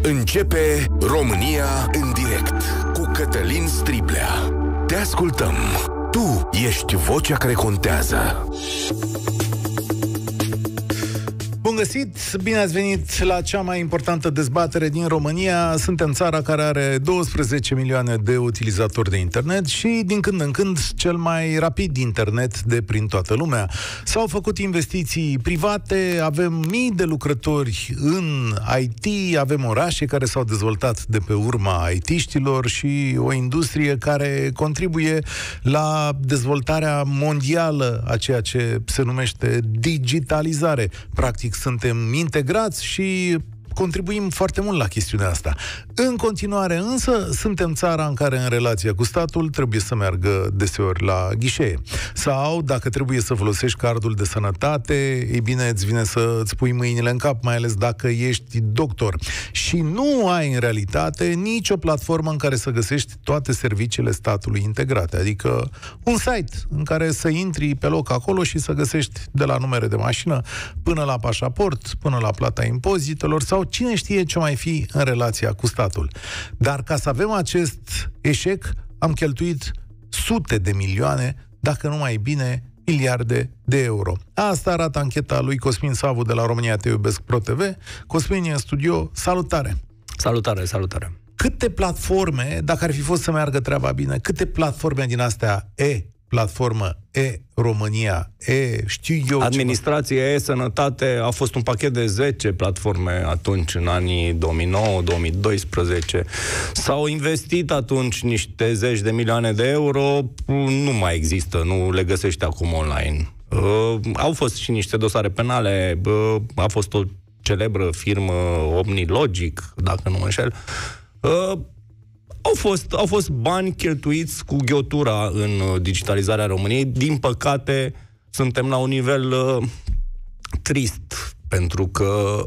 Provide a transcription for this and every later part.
Începe România în direct cu Cătălin Striblea. Te ascultăm. Tu ești vocea care contează. Bun găsit, bine ați venit la cea mai importantă dezbatere din România. Suntem țara care are 12 milioane de utilizatori de internet și din când în când cel mai rapid internet de prin toată lumea. S-au făcut investiții private, avem mii de lucrători în IT, avem orașe care s-au dezvoltat de pe urma IT-știlor și o industrie care contribuie la dezvoltarea mondială a ceea ce se numește digitalizare. Practic, suntem integrați și contribuim foarte mult la chestiunea asta. În continuare, însă, suntem țara în care, în relația cu statul, trebuie să meargă deseori la ghișee. Sau, dacă trebuie să folosești cardul de sănătate, ei bine, îți vine să îți pui mâinile în cap, mai ales dacă ești doctor. Și nu ai, în realitate, nicio platformă în care să găsești toate serviciile statului integrate. Adică un site în care să intri pe loc acolo și să găsești de la numere de mașină până la pașaport, până la plata impozitelor sau cine știe ce mai fi în relația cu statul. Dar ca să avem acest eșec, am cheltuit sute de milioane, dacă nu mai bine, miliarde de euro. Asta arată ancheta lui Cosmin Savu de la România Te Iubesc Pro TV. Cosmin e în studio. Salutare! Salutare, salutare! Câte platforme, dacă ar fi fost să meargă treaba bine, câte platforme din astea platformă, România, știu eu... Administrație, sănătate, a fost un pachet de 10 platforme atunci, în anii 2009-2012. S-au investit atunci niște zeci de milioane de euro, nu mai există, nu le găsești acum online. Au fost și niște dosare penale, a fost o celebră firmă OmniLogic, dacă nu mă înșel. Au fost bani cheltuiți cu ghiotura în digitalizarea României. Din păcate, suntem la un nivel trist, pentru că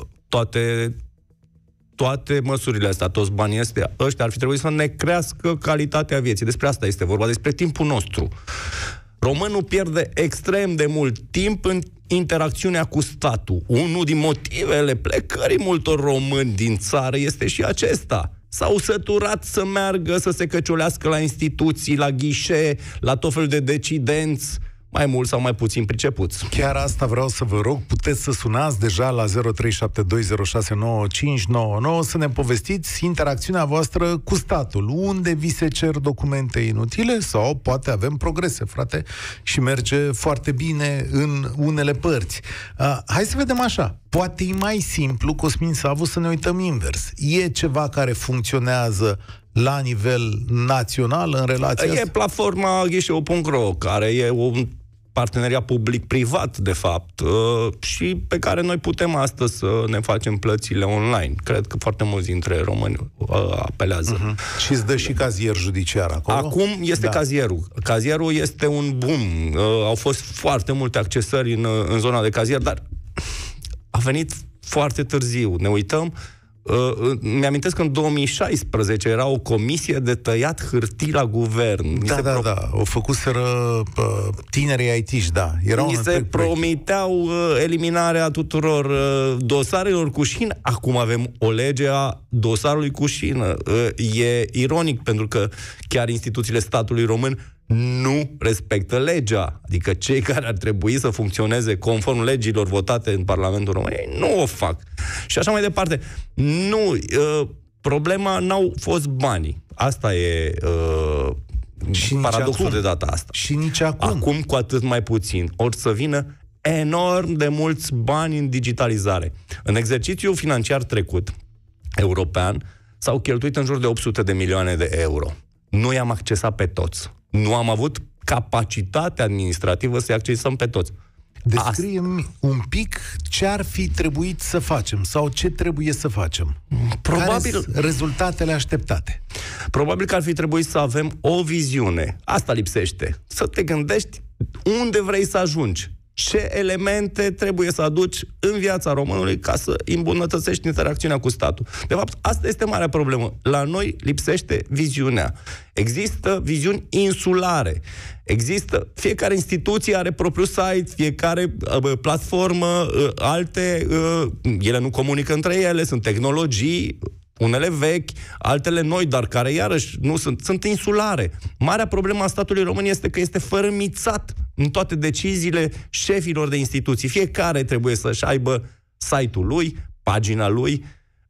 toate măsurile astea, toți banii ăștia ar fi trebuit să ne crească calitatea vieții. Despre asta este vorba, despre timpul nostru. Românul pierde extrem de mult timp în interacțiunea cu statul. Unul din motivele plecării multor români din țară este și acesta. S-au săturat să meargă, să se căciulească la instituții, la ghișee, la tot felul de decidenți, mai mult sau mai puțin pricepuți. Chiar asta vreau să vă rog, puteți să sunați deja la 0372069599 să ne povestiți interacțiunea voastră cu statul. Unde vi se cer documente inutile sau poate avem progrese, frate, și merge foarte bine în unele părți. Hai să vedem așa. Poate e mai simplu, Cosmin Savu, să ne uităm invers. E ceva care funcționează la nivel național în relația asta? E platforma Ghișeu.ro, care e un parteneriat public-privat, de fapt, și pe care noi putem astăzi să ne facem plățile online. Cred că foarte mulți dintre români apelează. Și îți dă și cazier judiciar acolo? Acum este cazierul. Cazierul este un boom. Au fost foarte multe accesări în zona de cazier, dar a venit foarte târziu. Ne uităm. Mi-amintesc că în 2016 era o comisie de tăiat hârtii la guvern. Da. O făcuseră tinerii IT-și, da. Ni se promiteau eliminarea tuturor dosarelor cu șină. Acum avem o lege a dosarului cu șină. E ironic, pentru că chiar instituțiile statului român nu respectă legea. Adică cei care ar trebui să funcționeze conform legilor votate în Parlamentul României nu o fac. Și așa mai departe. Problema n-au fost banii. Asta e paradoxul de data asta. Și nici acum. Acum cu atât mai puțin. Ori să vină enorm de mulți bani în digitalizare. În exercițiul financiar trecut, european, s-au cheltuit în jur de 800 de milioane de euro. Nu i-am accesat pe toți. Nu am avut capacitatea administrativă să-i accesăm pe toți. Descrie-mi un pic ce ar fi trebuit să facem sau ce trebuie să facem. Care rezultatele așteptate? Probabil că ar fi trebuit să avem o viziune. Asta lipsește. Să te gândești unde vrei să ajungi. Ce elemente trebuie să aduci în viața românului ca să îmbunătățești interacțiunea cu statul. De fapt, asta este marea problemă. La noi lipsește viziunea. Există viziuni insulare. Fiecare instituție are propriul site, fiecare platformă, ele nu comunică între ele, sunt tehnologii. unele vechi, altele noi, dar care iarăși nu sunt insulare. Marea problemă a statului român este că este fărâmițat în toate deciziile șefilor de instituții. Fiecare trebuie să-și aibă site-ul lui, pagina lui,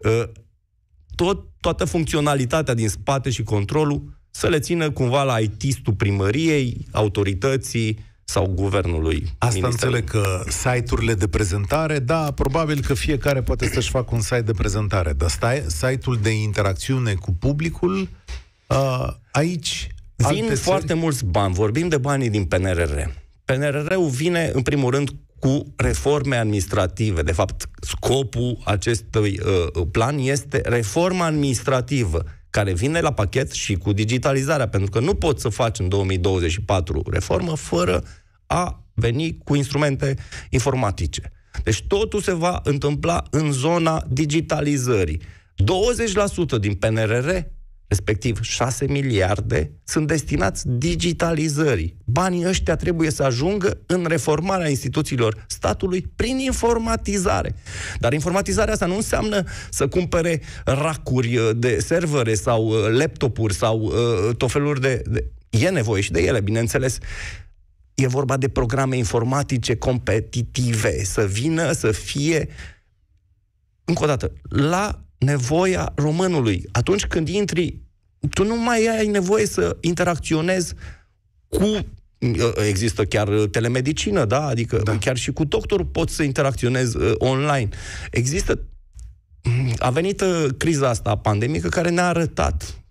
toată funcționalitatea din spate și controlul să le țină cumva la IT-stul primăriei, autorității sau guvernului. Asta înțeleg că site-urile de prezentare, da, probabil că fiecare poate să-și facă un site de prezentare, dar site-ul de interacțiune cu publicul, aici... Vin foarte mulți bani, vorbim de banii din PNRR. PNRR-ul vine, în primul rând, cu reforme administrative. De fapt, scopul acestui plan este reforma administrativă, care vine la pachet și cu digitalizarea, pentru că nu poți să faci în 2024 reformă fără a veni cu instrumente informatice. Deci totul se va întâmpla în zona digitalizării. 20% din PNRR, respectiv 6 miliarde, sunt destinați digitalizării. Banii ăștia trebuie să ajungă în reformarea instituțiilor statului prin informatizare. Dar informatizarea asta nu înseamnă să cumpere racuri de servere sau laptopuri sau tot felul de... E nevoie și de ele, bineînțeles. E vorba de programe informatice competitive, să vină, să fie, încă o dată, la nevoia românului. Atunci când intri, tu nu mai ai nevoie să interacționezi cu... Există chiar telemedicină, da? Adică chiar și cu doctorul poți să interacționezi online. Există... A venit criza asta pandemică care ne-a arătat.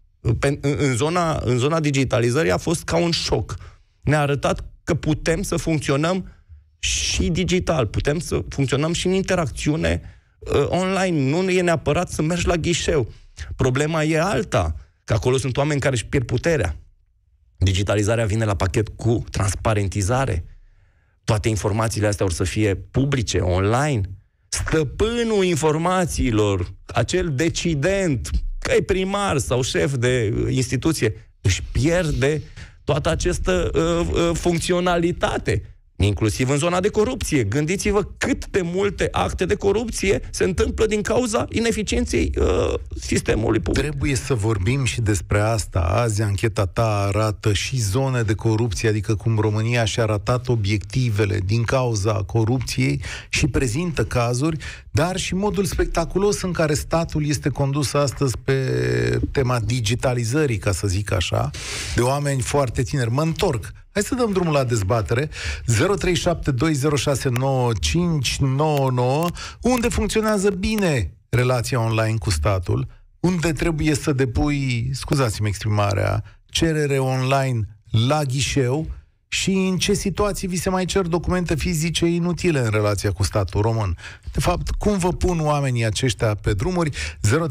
În zona digitalizării a fost ca un șoc. Ne-a arătat că putem să funcționăm și digital, putem să funcționăm și în interacțiune online. Nu e neapărat să mergi la ghișeu. Problema e alta, că acolo sunt oameni care își pierd puterea. Digitalizarea vine la pachet cu transparentizare. Toate informațiile astea or să fie publice, online. Stăpânul informațiilor, acel decident, că e primar sau șef de instituție, își pierde toată această funcționalitate, inclusiv în zona de corupție. Gândiți-vă cât de multe acte de corupție se întâmplă din cauza ineficienței sistemului public. Trebuie să vorbim și despre asta. Azi ancheta ta arată și zone de corupție, adică cum România și-a ratat obiectivele din cauza corupției și prezintă cazuri, dar și modul spectaculos în care statul este condus astăzi pe tema digitalizării, ca să zic așa, de oameni foarte tineri. Mă întorc. Hai să dăm drumul la dezbatere. 0372069599, unde funcționează bine relația online cu statul, unde trebuie să depui, scuzați-mi exprimarea, cerere online la ghișeu și în ce situații vi se mai cer documente fizice inutile în relația cu statul român. De fapt, cum vă pun oamenii aceștia pe drumuri? 0372069599.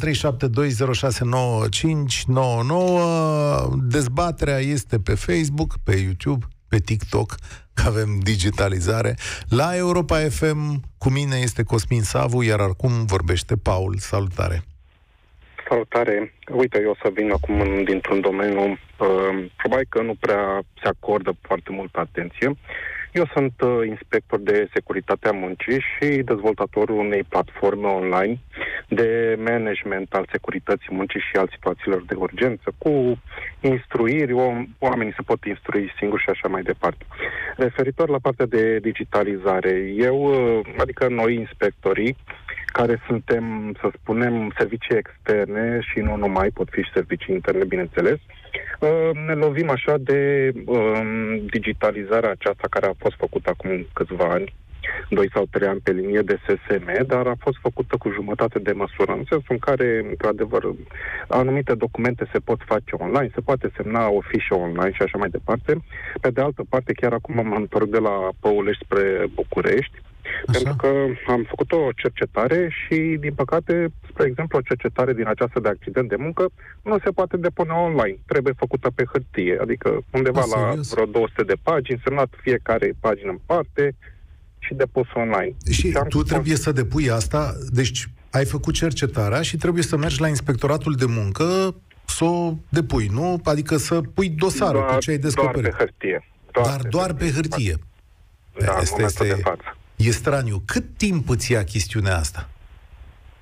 Dezbaterea este pe Facebook, pe YouTube, pe TikTok, că avem digitalizare. La Europa FM, cu mine este Cosmin Savu, iar acum vorbește Paul. Salutare! Salutare! Uite, eu o să vin acum dintr-un domeniu, probabil că nu prea se acordă foarte multă atenție. Eu sunt inspector de securitate a muncii și dezvoltatorul unei platforme online de management al securității muncii și al situațiilor de urgență, cu instruiri, oamenii se pot instrui singuri și așa mai departe. Referitor la partea de digitalizare, adică noi inspectorii, care suntem, să spunem, servicii externe și nu numai, pot fi și servicii interne, bineînțeles, ne lovim așa de digitalizarea aceasta care a fost făcută acum câțiva ani, 2 sau 3 ani pe linie de SSM, dar a fost făcută cu jumătate de măsură, în sensul în care, într-adevăr, anumite documente se pot face online, se poate semna o fișă online și așa mai departe. Pe de altă parte, chiar acum mă întorc de la Păulești spre București, pentru că am făcut o cercetare și, din păcate, spre exemplu, o cercetare din aceasta de accident de muncă nu se poate depune online. Trebuie făcută pe hârtie, adică undeva la vreo 200 de pagini, semnat fiecare pagină în parte și depus online. Și tu trebuie să depui asta, deci ai făcut cercetarea și trebuie să mergi la Inspectoratul de Muncă să o depui, nu? Adică să pui dosarul cu ce ai descoperit. Doar pe hârtie. Doar pe hârtie. Da, asta este de față. E straniu. Cât timp îți ia chestiunea asta?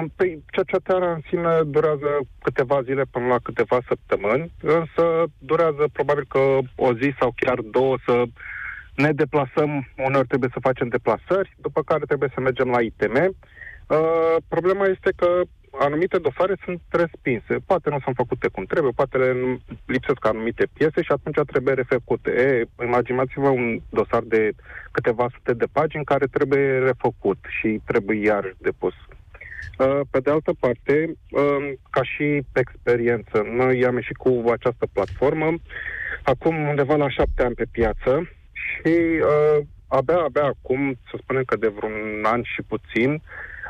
Cercetarea în sine durează câteva zile până la câteva săptămâni, însă durează probabil că o zi sau chiar două să ne deplasăm, uneori trebuie să facem deplasări, după care trebuie să mergem la ITM. Problema este că anumite dosare sunt respinse. Poate nu sunt făcute cum trebuie, poate lipsesc anumite piese și atunci trebuie refăcute. Imaginați-vă un dosar de câteva sute de pagini care trebuie refăcut și trebuie iar depus. Pe de altă parte, ca și experiență, noi am ieșit cu această platformă acum undeva la 7 ani pe piață și abia acum, să spunem că de vreun an și puțin,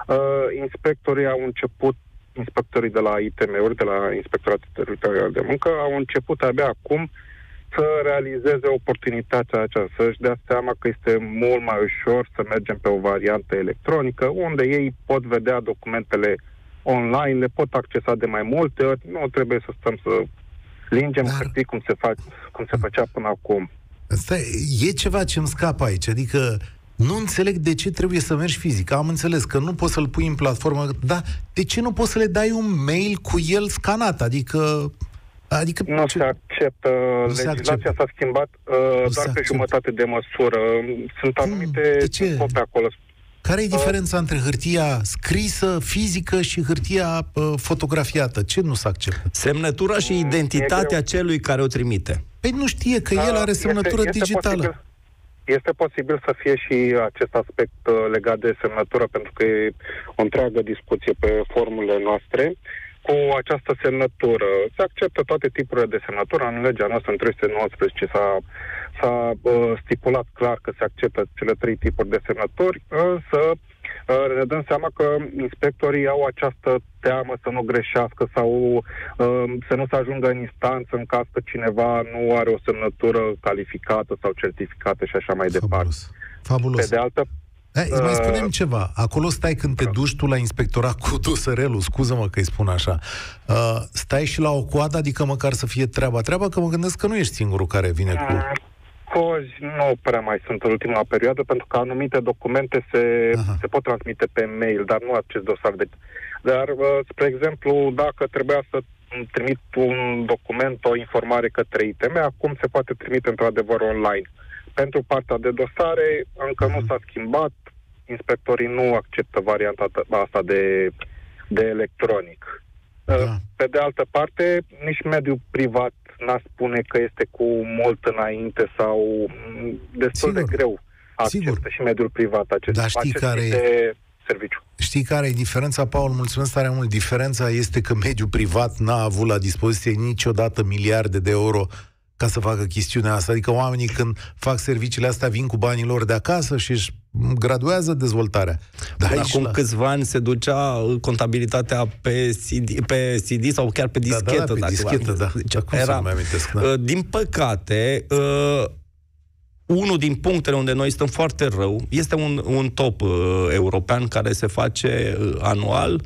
inspectorii de la ITM-uri, de la Inspectoratul Teritorial de Muncă, au început abia acum să realizeze oportunitatea aceasta, să-și dea seama că este mult mai ușor să mergem pe o variantă electronică, unde ei pot vedea documentele online, le pot accesa de mai multe ori, nu trebuie să stăm să lingem hârtii cum se făcea până acum. Asta e ceva ce îmi scapă aici, adică nu înțeleg de ce trebuie să mergi fizic. Am înțeles că nu poți să-l pui în platformă, dar de ce nu poți să le dai un mail cu el scanat? Adică nu se acceptă. Legislația s-a schimbat doar pe jumătate de măsură. Sunt anumite pe acolo. Care e diferența între hârtia scrisă, fizică și hârtia fotografiată? Ce nu se acceptă? Semnătura și identitatea celui care o trimite. Păi nu știe că el are semnătură digitală. Este posibil să fie și acest aspect legat de semnătură, pentru că e o întreagă discuție pe formurile noastre. Cu această semnătură se acceptă toate tipurile de semnătură. În legea noastră, în 319, s-a stipulat clar că se acceptă cele 3 tipuri de semnături, însă ne dăm seama că inspectorii au această teamă să nu greșească sau să nu se ajungă în instanță în caz că cineva nu are o semnătură calificată sau certificată și așa mai departe. Fabulos. Pe de altă mai spunem ceva. Acolo stai când te duci tu la inspectorat cu dosărelul, scuză-mă că îi spun așa. Stai și la o coadă, adică măcar să fie treaba, că mă gândesc că nu ești singurul care vine cu... Cozi nu prea mai sunt în ultima perioadă, pentru că anumite documente se pot transmite pe mail, dar nu acest dosar. Dar, spre exemplu, dacă trebuia să trimit un document, o informare către ITM, acum se poate trimite într-adevăr online. Pentru partea de dosare, încă nu s-a schimbat, inspectorii nu acceptă varianta asta de electronic. Pe de altă parte, nici mediul privat n-a spune că este cu mult înainte sau destul de greu acceptă și mediul privat acest tip de serviciu. Știi care e diferența, Paul? Mulțumesc tare mult. Diferența este că mediul privat n-a avut la dispoziție niciodată miliarde de euro ca să facă chestiunea asta. Adică oamenii când fac serviciile astea vin cu banii lor de acasă și își graduează dezvoltarea. Dar acum câțiva ani se ducea contabilitatea pe CD sau chiar pe dischetă. Pe dischetă, da. Acum să nu-mi amintesc. Da. Din păcate, unul din punctele unde noi stăm foarte rău este un top european care se face anual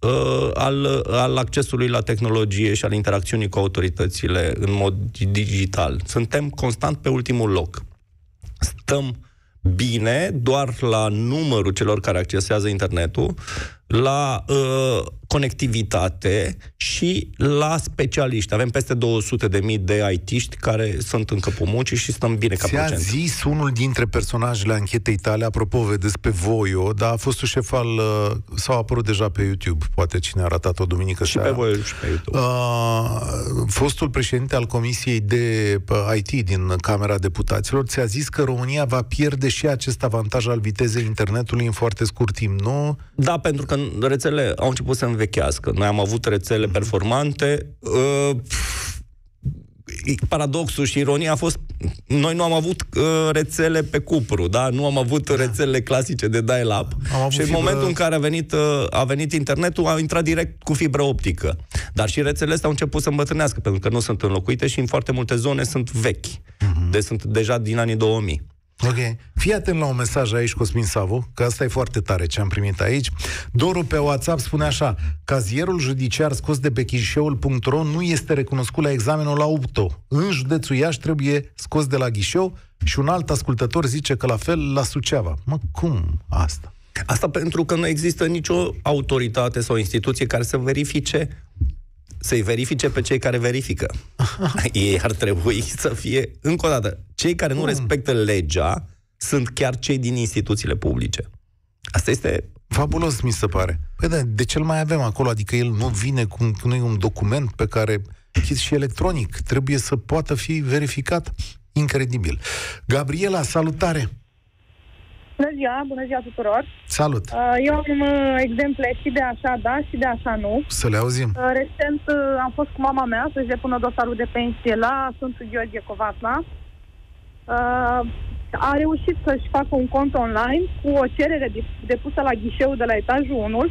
al accesului la tehnologie și al interacțiunii cu autoritățile în mod digital. Suntem constant pe ultimul loc. Stăm bine doar la numărul celor care accesează internetul, la conectivitate și la specialiști. Avem peste 200.000 de IT-ști care sunt în câmpul muncii și stăm bine ca procent. Ți-a zis unul dintre personajele anchetei tale, apropo, vedeți pe Voio, dar a fost un șef s-au apărut deja pe YouTube, poate cine a ratat o duminică și pe Voio și pe YouTube. Fostul președinte al Comisiei de IT din Camera Deputaților ți-a zis că România va pierde și acest avantaj al vitezei internetului în foarte scurt timp, nu? Da, pentru că rețelele au început să învechească. Noi am avut rețele performante. Paradoxul și ironia a fost, noi nu am avut rețele pe cupru, da? Nu am avut rețelele clasice de dial-up. Și în momentul în care a venit internetul, a intrat direct cu fibră optică. Dar și rețelele astea au început să îmbătrânească, pentru că nu sunt înlocuite și în foarte multe zone sunt vechi. Deci sunt deja din anii 2000. Ok. Fii atent la un mesaj aici, Cosmin Savu, că asta e foarte tare ce am primit aici. Doru pe WhatsApp spune așa: cazierul judiciar scos de pe Chișeul.ro nu este recunoscut la examenul la UPTO. În județul Iași trebuie scos de la ghișeu și un alt ascultător zice că la fel la Suceava. Mă, cum asta? Asta pentru că nu există nicio autoritate sau instituție care să-i verifice pe cei care verifică. Ei ar trebui să fie, încă o dată, cei care nu respectă legea sunt chiar cei din instituțiile publice. Asta este fabulos, mi se pare. Păi de ce îl mai avem acolo? Adică el nu vine cu un document pe care, chit și electronic, trebuie să poată fi verificat. Incredibil. Gabriela, salutare! Bună ziua tuturor! Salut! Eu am exemple și de așa da și de așa nu. Să le auzim. Recent am fost cu mama mea să-și depună dosarul de pensie la Sfântul Gheorghe Covasna. A reușit să-și facă un cont online cu o cerere depusă la ghișeul de la etajul 1.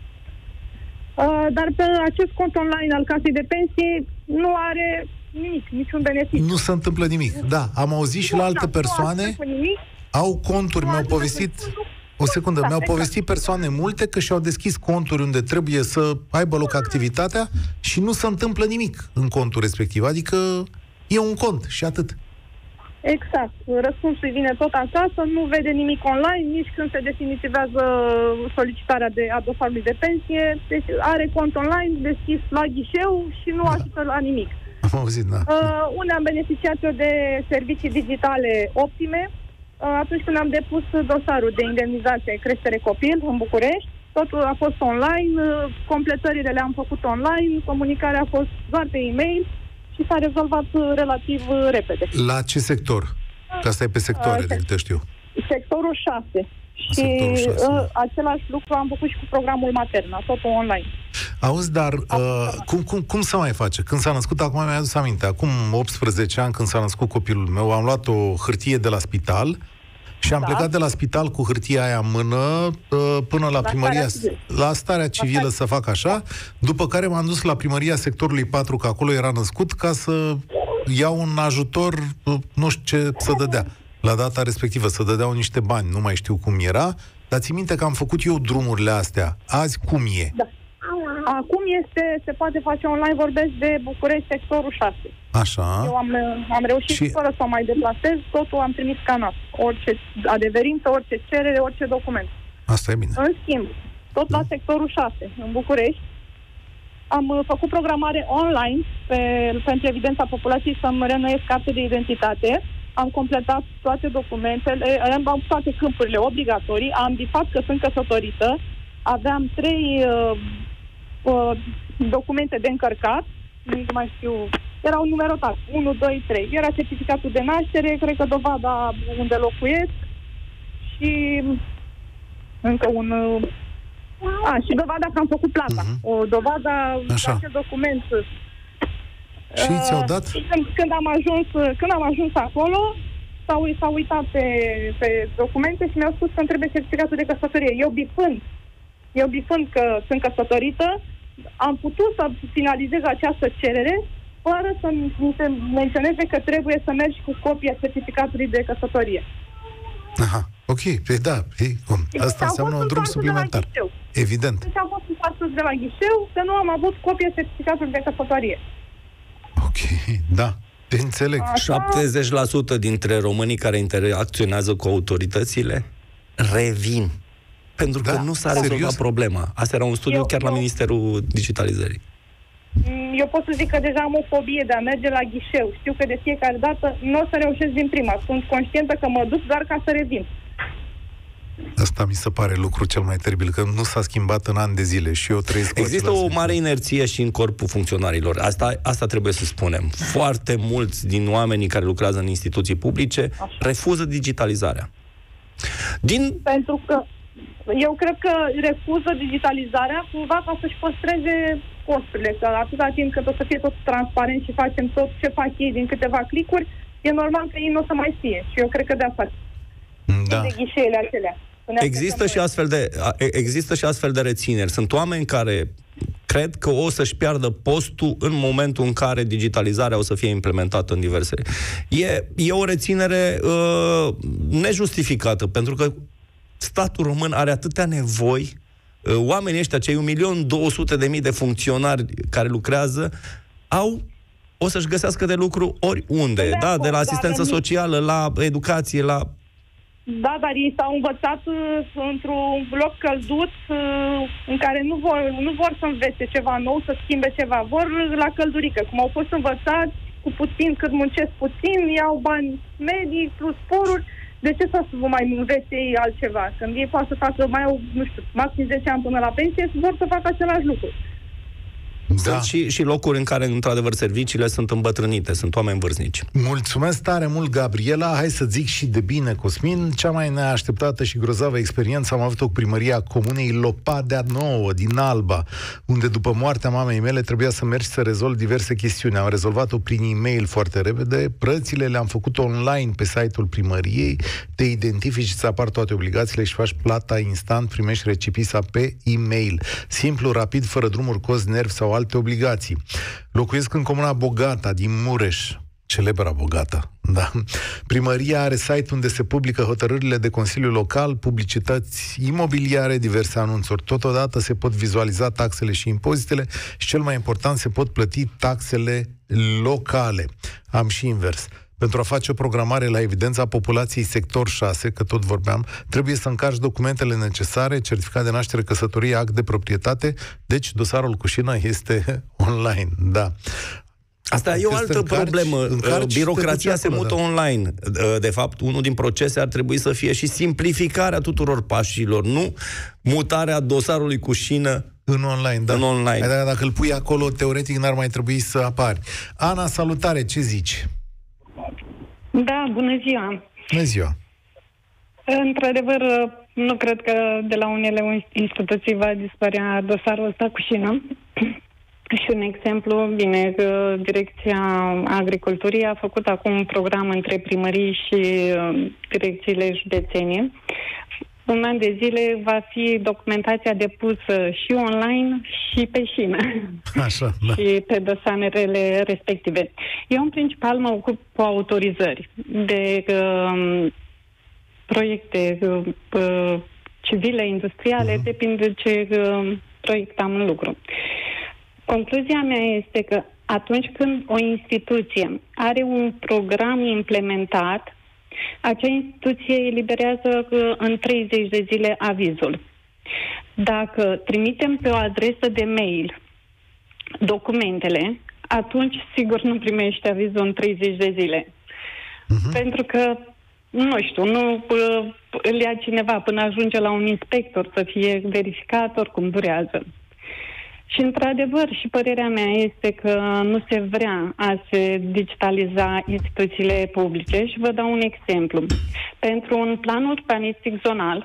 Dar pe acest cont online al casei de pensie nu are nimic, niciun beneficiu. Nu se întâmplă nimic. Da, am auzit și la alte persoane au conturi, mi-au povestit o secundă, mi-au povestit persoane multe că și-au deschis conturi unde trebuie să aibă loc activitatea și nu se întâmplă nimic în contul respectiv. Adică e un cont și atât. Exact. Răspunsul vine tot acasă, nu vede nimic online, nici când se definitivează solicitarea a dosarului de pensie. Deci are cont online deschis la ghișeu și nu ajută la nimic. Am auzit, da. Unde am beneficiat eu de servicii digitale optime, atunci când am depus dosarul de indemnizație creștere copil în București. Totul a fost online, completările le-am făcut online, comunicarea a fost doar pe e-mail și s-a rezolvat relativ repede. La ce sector? Că asta e pe sectoare, de câte știu. Sectorul 6. Și sectorul 6. Același lucru am făcut și cu programul Materna, totul online. Auzi, dar cum se mai face? Când s-a născut, acum mi-a adus aminte, acum 18 ani când s-a născut copilul meu, am luat o hârtie de la spital și am plecat de la spital cu hârtia aia în mână până la primăria, la starea civilă să fac așa, după care m-am dus la primăria sectorului 4, că acolo era născut, ca să iau un ajutor, nu știu ce să dădea. La data respectivă să dădeau niște bani, nu mai știu cum era, dar țin minte că am făcut eu drumurile astea. Azi cum e? Da. Acum se poate face online, vorbesc de București, sectorul 6. Așa. Eu am reușit fără să o mai deplasez, totul am trimis scanat. Orice adeverință, orice cerere, orice document. Asta e bine. În schimb, tot la sectorul 6, în București, am făcut programare online pentru evidența populației să-mi reînnoiesc carte de identitate. Am completat toate documentele, am toate câmpurile obligatorii, am bifat că sunt căsătorită, aveam 3 documente de încărcat, nu mai știu, erau numerotate, 1, 2, 3. Era certificatul de naștere, cred că dovada unde locuiesc și încă și dovada că am făcut plata. O dovada, acel document. Și ți-au dat? Când am ajuns acolo, s-au uitat pe documente și mi-au spus că îmi trebuie certificatul de căsătorie. Eu bifând că sunt căsătorită, am putut să finalizez această cerere fără să mi se menționeze că trebuie să mergi cu copia certificatului de căsătorie. Aha, ok, păi da, asta înseamnă un drum suplimentar. Evident. Deci am fost întoarsus de la ghișeu, că nu am avut copia certificatului de căsătorie. Ok, da, te înțeleg. 70% dintre românii care interacționează cu autoritățile revin. Pentru că nu s-a rezolvat problema. Asta era un studiu chiar la Ministerul Digitalizării. Eu pot să zic că deja am o fobie de a merge la ghișeu. Știu că de fiecare dată nu o să reușesc din prima. Sunt conștientă că mă duc doar ca să revin. Asta mi se pare lucru cel mai teribil, că nu s-a schimbat în ani de zile și eu trăiesc. Există o mare inerție și în corpul funcționarilor. Asta trebuie să spunem. Foarte mulți din oamenii care lucrează în instituții publice refuză digitalizarea. Pentru că eu cred că refuză digitalizarea cumva ca să-și păstreze costurile. Că atâta timp cât o să fie tot transparent și facem tot ce fac ei din câteva clicuri, e normal că ei nu o să mai fie. Și eu cred că de asta de ghișeele acelea. Există și astfel de rețineri. Sunt oameni care cred că o să-și piardă postul în momentul în care digitalizarea o să fie implementată în diverse... E o reținere nejustificată, pentru că statul român are atâtea nevoi, oamenii ăștia, cei 1.200.000 de funcționari care lucrează, o să-și găsească de lucru oriunde, de la asistență socială, la educație, la... Da, dar ei s-au învățat într-un bloc călduț în care nu vor să învețe ceva nou, să schimbe ceva. Vor la căldurică. Cum au fost învățați, cu puțin, cât muncesc puțin, iau bani medii plus sporuri. De ce să vă mai învețe ei altceva? Când ei pot să facă, mai au, nu știu, maxim 10 ani până la pensie, vor să facă același lucru. Sunt și locuri în care, într-adevăr, serviciile sunt îmbătrânite, sunt oameni vârstnici. Mulțumesc tare mult, Gabriela. Hai să zic și de bine, Cosmin. Cea mai neașteptată și grozavă experiență am avut-o cu primăria comunei Lopadea Nouă, din Alba, unde după moartea mamei mele trebuia să mergi să rezolv diverse chestiuni. Am rezolvat-o prin e-mail foarte repede, plățile le-am făcut online pe site-ul primăriei, te identifici, îți apar toate obligațiile și faci plata instant, primești recipisa pe e-mail. Simplu, rapid, fără drumuri, cost, nervi sau alte obligații. Locuiesc în comuna Bogata, din Mureș. Celebra Bogata, da. Primăria are site unde se publică hotărârile de Consiliu Local, publicități imobiliare, diverse anunțuri. Totodată se pot vizualiza taxele și impozitele și, cel mai important, se pot plăti taxele locale. Am și invers. Pentru a face o programare la evidența populației sector 6, că tot vorbeam, trebuie să încarci documentele necesare, certificat de naștere, căsătorie, act de proprietate, deci dosarul cu șină este online, da. Asta e o altă problemă. Birocrația se mută online. De fapt, unul din procese ar trebui să fie și simplificarea tuturor pașilor, nu mutarea dosarului cu șină în online, da. În online. Dacă îl pui acolo, teoretic n-ar mai trebui să apari. Ana, salutare, ce zici? Da, bună ziua! Bună ziua! Într-adevăr, nu cred că de la unele instituții va dispărea dosarul ăsta cu șină. Și un exemplu, bine, Direcția Agriculturii a făcut acum un program între primării și direcțiile județene. Un an de zile va fi documentația depusă și online și pe șină. Așa, da. Și pe dosarele respective. Eu, în principal, mă ocup cu autorizări de proiecte civile, industriale, depinde de ce proiect am în lucru. Concluzia mea este că atunci când o instituție are un program implementat, acea instituție eliberează în 30 de zile avizul. Dacă trimitem pe o adresă de mail documentele, atunci sigur nu primești avizul în 30 de zile. Pentru că, nu știu, nu îl ia cineva până ajunge la un inspector să fie verificat, oricum durează. Și, într-adevăr, și părerea mea este că nu se vrea a se digitaliza instituțiile publice și vă dau un exemplu. Pentru un plan urbanistic zonal,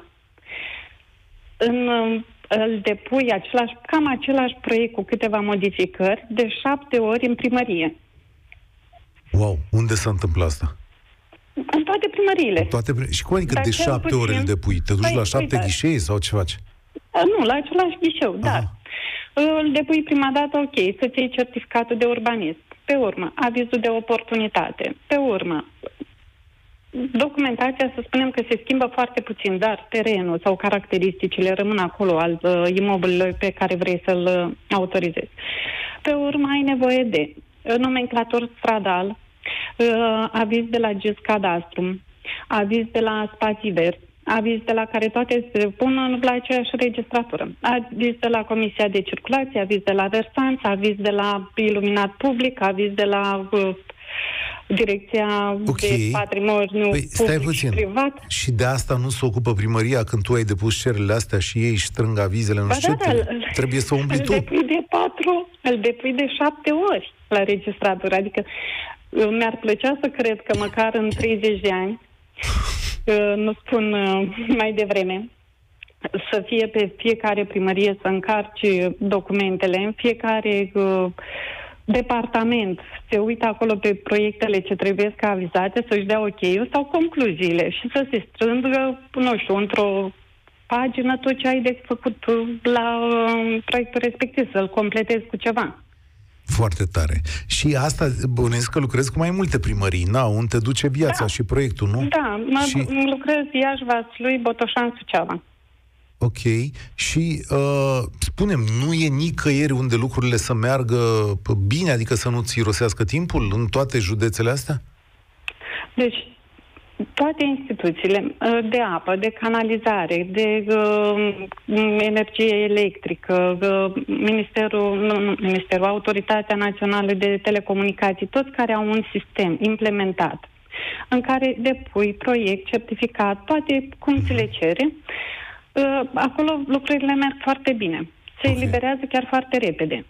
îl depui cam același proiect cu câteva modificări de 7 ori în primărie. Wow, unde se întâmplă asta? În toate primăriile. Și cum adică de 7 ori îl depui? Te duci la 7 ghișee sau ce faci? Nu, la același ghișeu, da. Îl depui prima dată, ok, să-ți iei certificatul de urbanism. Pe urmă, avizul de oportunitate. Pe urmă, documentația, să spunem că se schimbă foarte puțin, dar terenul sau caracteristicile rămân acolo al imobilului pe care vrei să-l autorizezi. Pe urmă, ai nevoie de nomenclator stradal, aviz de la GIS Cadastru, aviz de la Spații Verzi, aviz de la care toate se pun la aceeași registratură. Aviz de la Comisia de Circulație, aviz de la Versanță, aviz de la Iluminat Public, aviz de la Direcția de Patrimoniu Public și Privat. Și de asta nu se ocupă primăria când tu ai depus cererile astea și ei strâng avizele? Trebuie să umbli tu. Îl depui de 7 ori la registratură. Adică mi-ar plăcea să cred că măcar în 30 de ani, nu spun mai devreme, să fie pe fiecare primărie să încarci documentele, în fiecare departament se uită acolo pe proiectele ce trebuie ca avizate, să-și dea ok-ul sau concluziile și să se strângă, nu știu, într-o pagină tot ce ai de făcut la proiectul respectiv, să-l completezi cu ceva. Foarte tare. Și asta, bănuiesc că lucrezi cu mai multe primării, unde te duce viața și proiectul, nu? Da, lucrez Iași, Vaslui, Botoșan, Suceava. Ok. Și spune-mi, nu e nicăieri unde lucrurile să meargă bine, adică să nu-ți irosească timpul în toate județele astea? Deci, toate instituțiile de apă, de canalizare, de energie electrică, Autoritatea Națională de Telecomunicații, toți care au un sistem implementat, în care depui proiect, certificat, toate cum ți le cere, acolo lucrurile merg foarte bine. Se eliberează chiar foarte repede.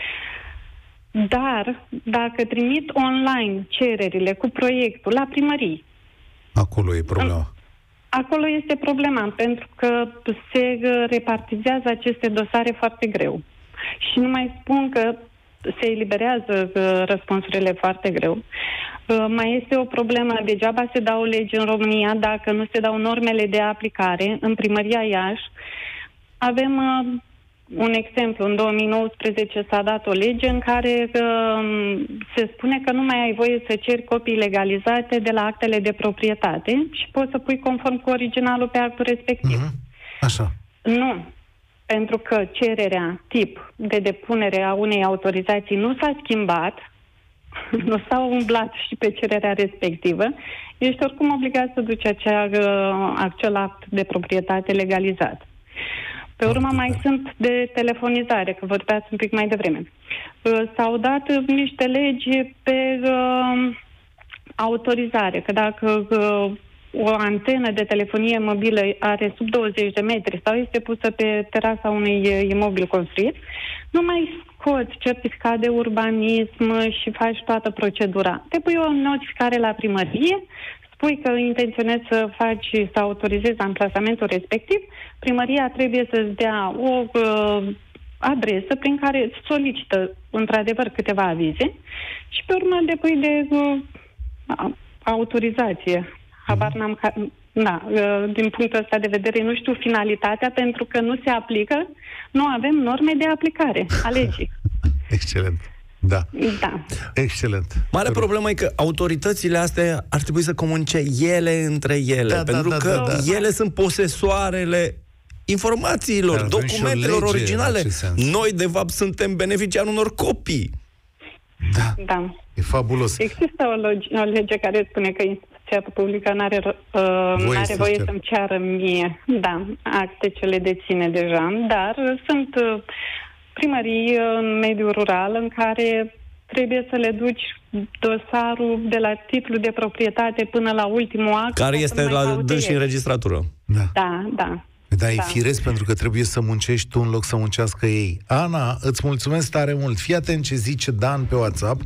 Dar, dacă trimit online cererile cu proiectul la primării, acolo e problema. Acolo este problema, pentru că se repartizează aceste dosare foarte greu. Și nu mai spun că se eliberează răspunsurile foarte greu. Mai este o problemă, degeaba se dau legi în România dacă nu se dau normele de aplicare. În primăria Iași avem un exemplu. În 2019 s-a dat o lege în care se spune că nu mai ai voie să ceri copii legalizate de la actele de proprietate și poți să pui conform cu originalul pe actul respectiv. Așa. Nu. Pentru că cererea tip de depunere a unei autorizații nu s-a schimbat, nu s-a umblat și pe cererea respectivă, ești oricum obligat să duci acel act de proprietate legalizat. Pe urmă mai sunt de telefonizare, că vorbeați un pic mai devreme. S-au dat niște legi pe autorizare, că dacă o antenă de telefonie mobilă are sub 20 de metri sau este pusă pe terasa unui imobil construit, nu mai scoți certificat de urbanism și faci toată procedura. Te pui o notificare la primărie, spui că intenționezi să faci, să autorizezi amplasamentul respectiv, primăria trebuie să-ți dea o adresă prin care îți solicită într-adevăr câteva avize și pe urmă depui de autorizație. Habar n-am din punctul ăsta de vedere nu știu finalitatea, pentru că nu se aplică, nu avem norme de aplicare a legii. Excelent. Da. Excelent. Mare problemă e că autoritățile astea ar trebui să comunice ele între ele, pentru că ele sunt posesoarele informațiilor, documentelor originale. Noi, de fapt, suntem beneficiari unor copii. Da. E fabulos. Există o lege care spune că instituția publică n-are voie să-mi ceară mie acte ce le deține deja, dar sunt primării în mediul rural în care trebuie să le duci dosarul de la titlu de proprietate până la ultimul act. Care este la dâns în registratură. Da. Da, e firesc pentru că trebuie să muncești tu în loc să muncească ei. Ana, îți mulțumesc tare mult. Fii atent ce zice Dan pe WhatsApp.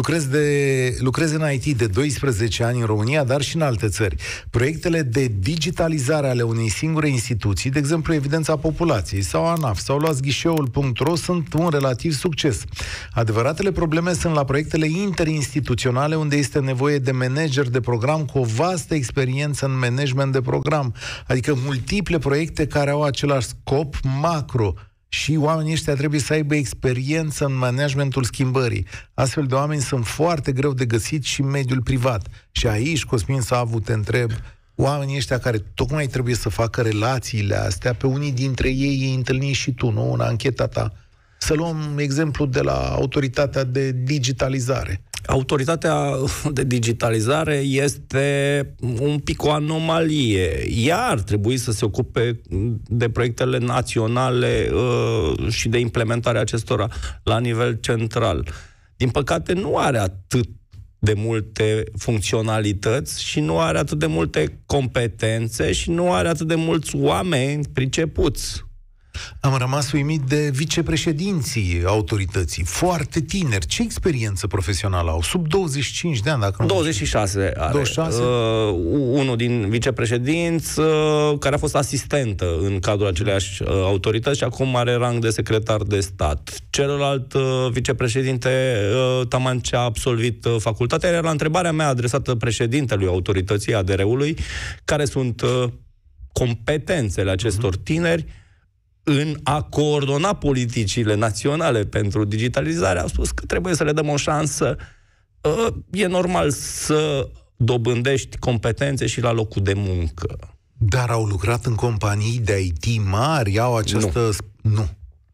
Lucrez în IT de 12 ani în România, dar și în alte țări. Proiectele de digitalizare ale unei singure instituții, de exemplu Evidența Populației sau ANAF sau luați ghișeul.ro, sunt un relativ succes. Adevăratele probleme sunt la proiectele interinstituționale, unde este nevoie de manageri de program cu o vastă experiență în management de program, adică multiple proiecte care au același scop macro și oamenii ăștia trebuie să aibă experiență în managementul schimbării. Astfel de oameni sunt foarte greu de găsit și în mediul privat. Și aici, Cosmin Savu, te întreb, oamenii ăștia care tocmai trebuie să facă relațiile astea, pe unii dintre ei îi întâlniți și tu, nu? În ancheta ta. Să luăm exemplu de la Autoritatea de Digitalizare. Autoritatea de digitalizare este un pic o anomalie. Ea ar trebui să se ocupe de proiectele naționale și de implementarea acestora la nivel central. Din păcate, nu are atât de multe funcționalități și nu are atât de multe competențe și nu are atât de mulți oameni pricepuți. Am rămas uimit de vicepreședinții autorității, foarte tineri. Ce experiență profesională au? Sub 25 de ani, dacă nu... 26 are. 26? Unul din vicepreședinți, care a fost asistentă în cadrul aceleiași autorități și acum are rang de secretar de stat. Celălalt vicepreședinte, taman ce a absolvit facultatea, era la întrebarea mea adresată președintelui autorității ADR-ului, care sunt competențele acestor tineri în a coordona politicile naționale pentru digitalizare. Au spus că trebuie să le dăm o șansă. E normal să dobândești competențe și la locul de muncă. Dar au lucrat în companii de IT mari? Au această... Nu.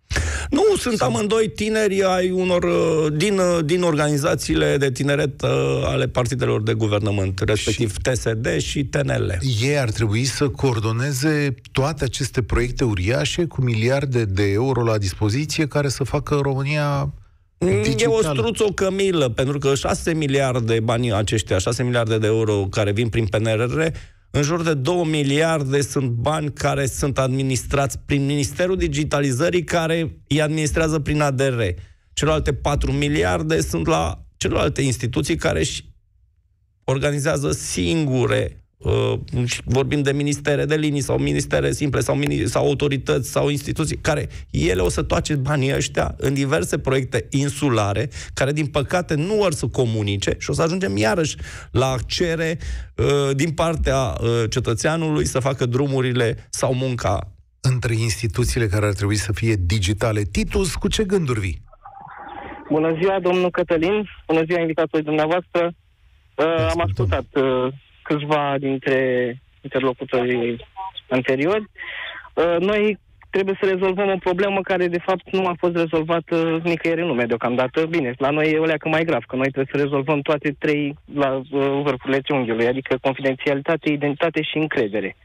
Nu, sunt amândoi tineri ai unor din organizațiile de tineret ale partidelor de guvernământ, respectiv TSD și TNL. Ei ar trebui să coordoneze toate aceste proiecte uriașe cu miliarde de euro la dispoziție care să facă România digitală. E o struț-o-cămilă, pentru că 6 miliarde banii aceștia, 6 miliarde de euro care vin prin PNRR, în jur de 2 miliarde sunt bani care sunt administrați prin Ministerul Digitalizării, care îi administrează prin ADR. Celelalte 4 miliarde sunt la celelalte instituții care își organizează singure, vorbim de ministere de linii sau ministere simple sau autorități sau instituții, care ele o să toace banii ăștia în diverse proiecte insulare, care din păcate nu vor să comunice și o să ajungem iarăși la cere din partea cetățeanului să facă drumurile sau munca. Între instituțiile care ar trebui să fie digitale. Titus, cu ce gânduri vii? Bună ziua, domnul Cătălin. Bună ziua, invitatul dumneavoastră. Am ascultat câțiva dintre interlocutorii anteriori. Noi trebuie să rezolvăm o problemă care, de fapt, nu a fost rezolvată nicăieri în lume deocamdată. Bine, la noi e o leacă mai grav, că noi trebuie să rezolvăm toate trei la vârfurile triunghiului, adică confidențialitate, identitate și încredere.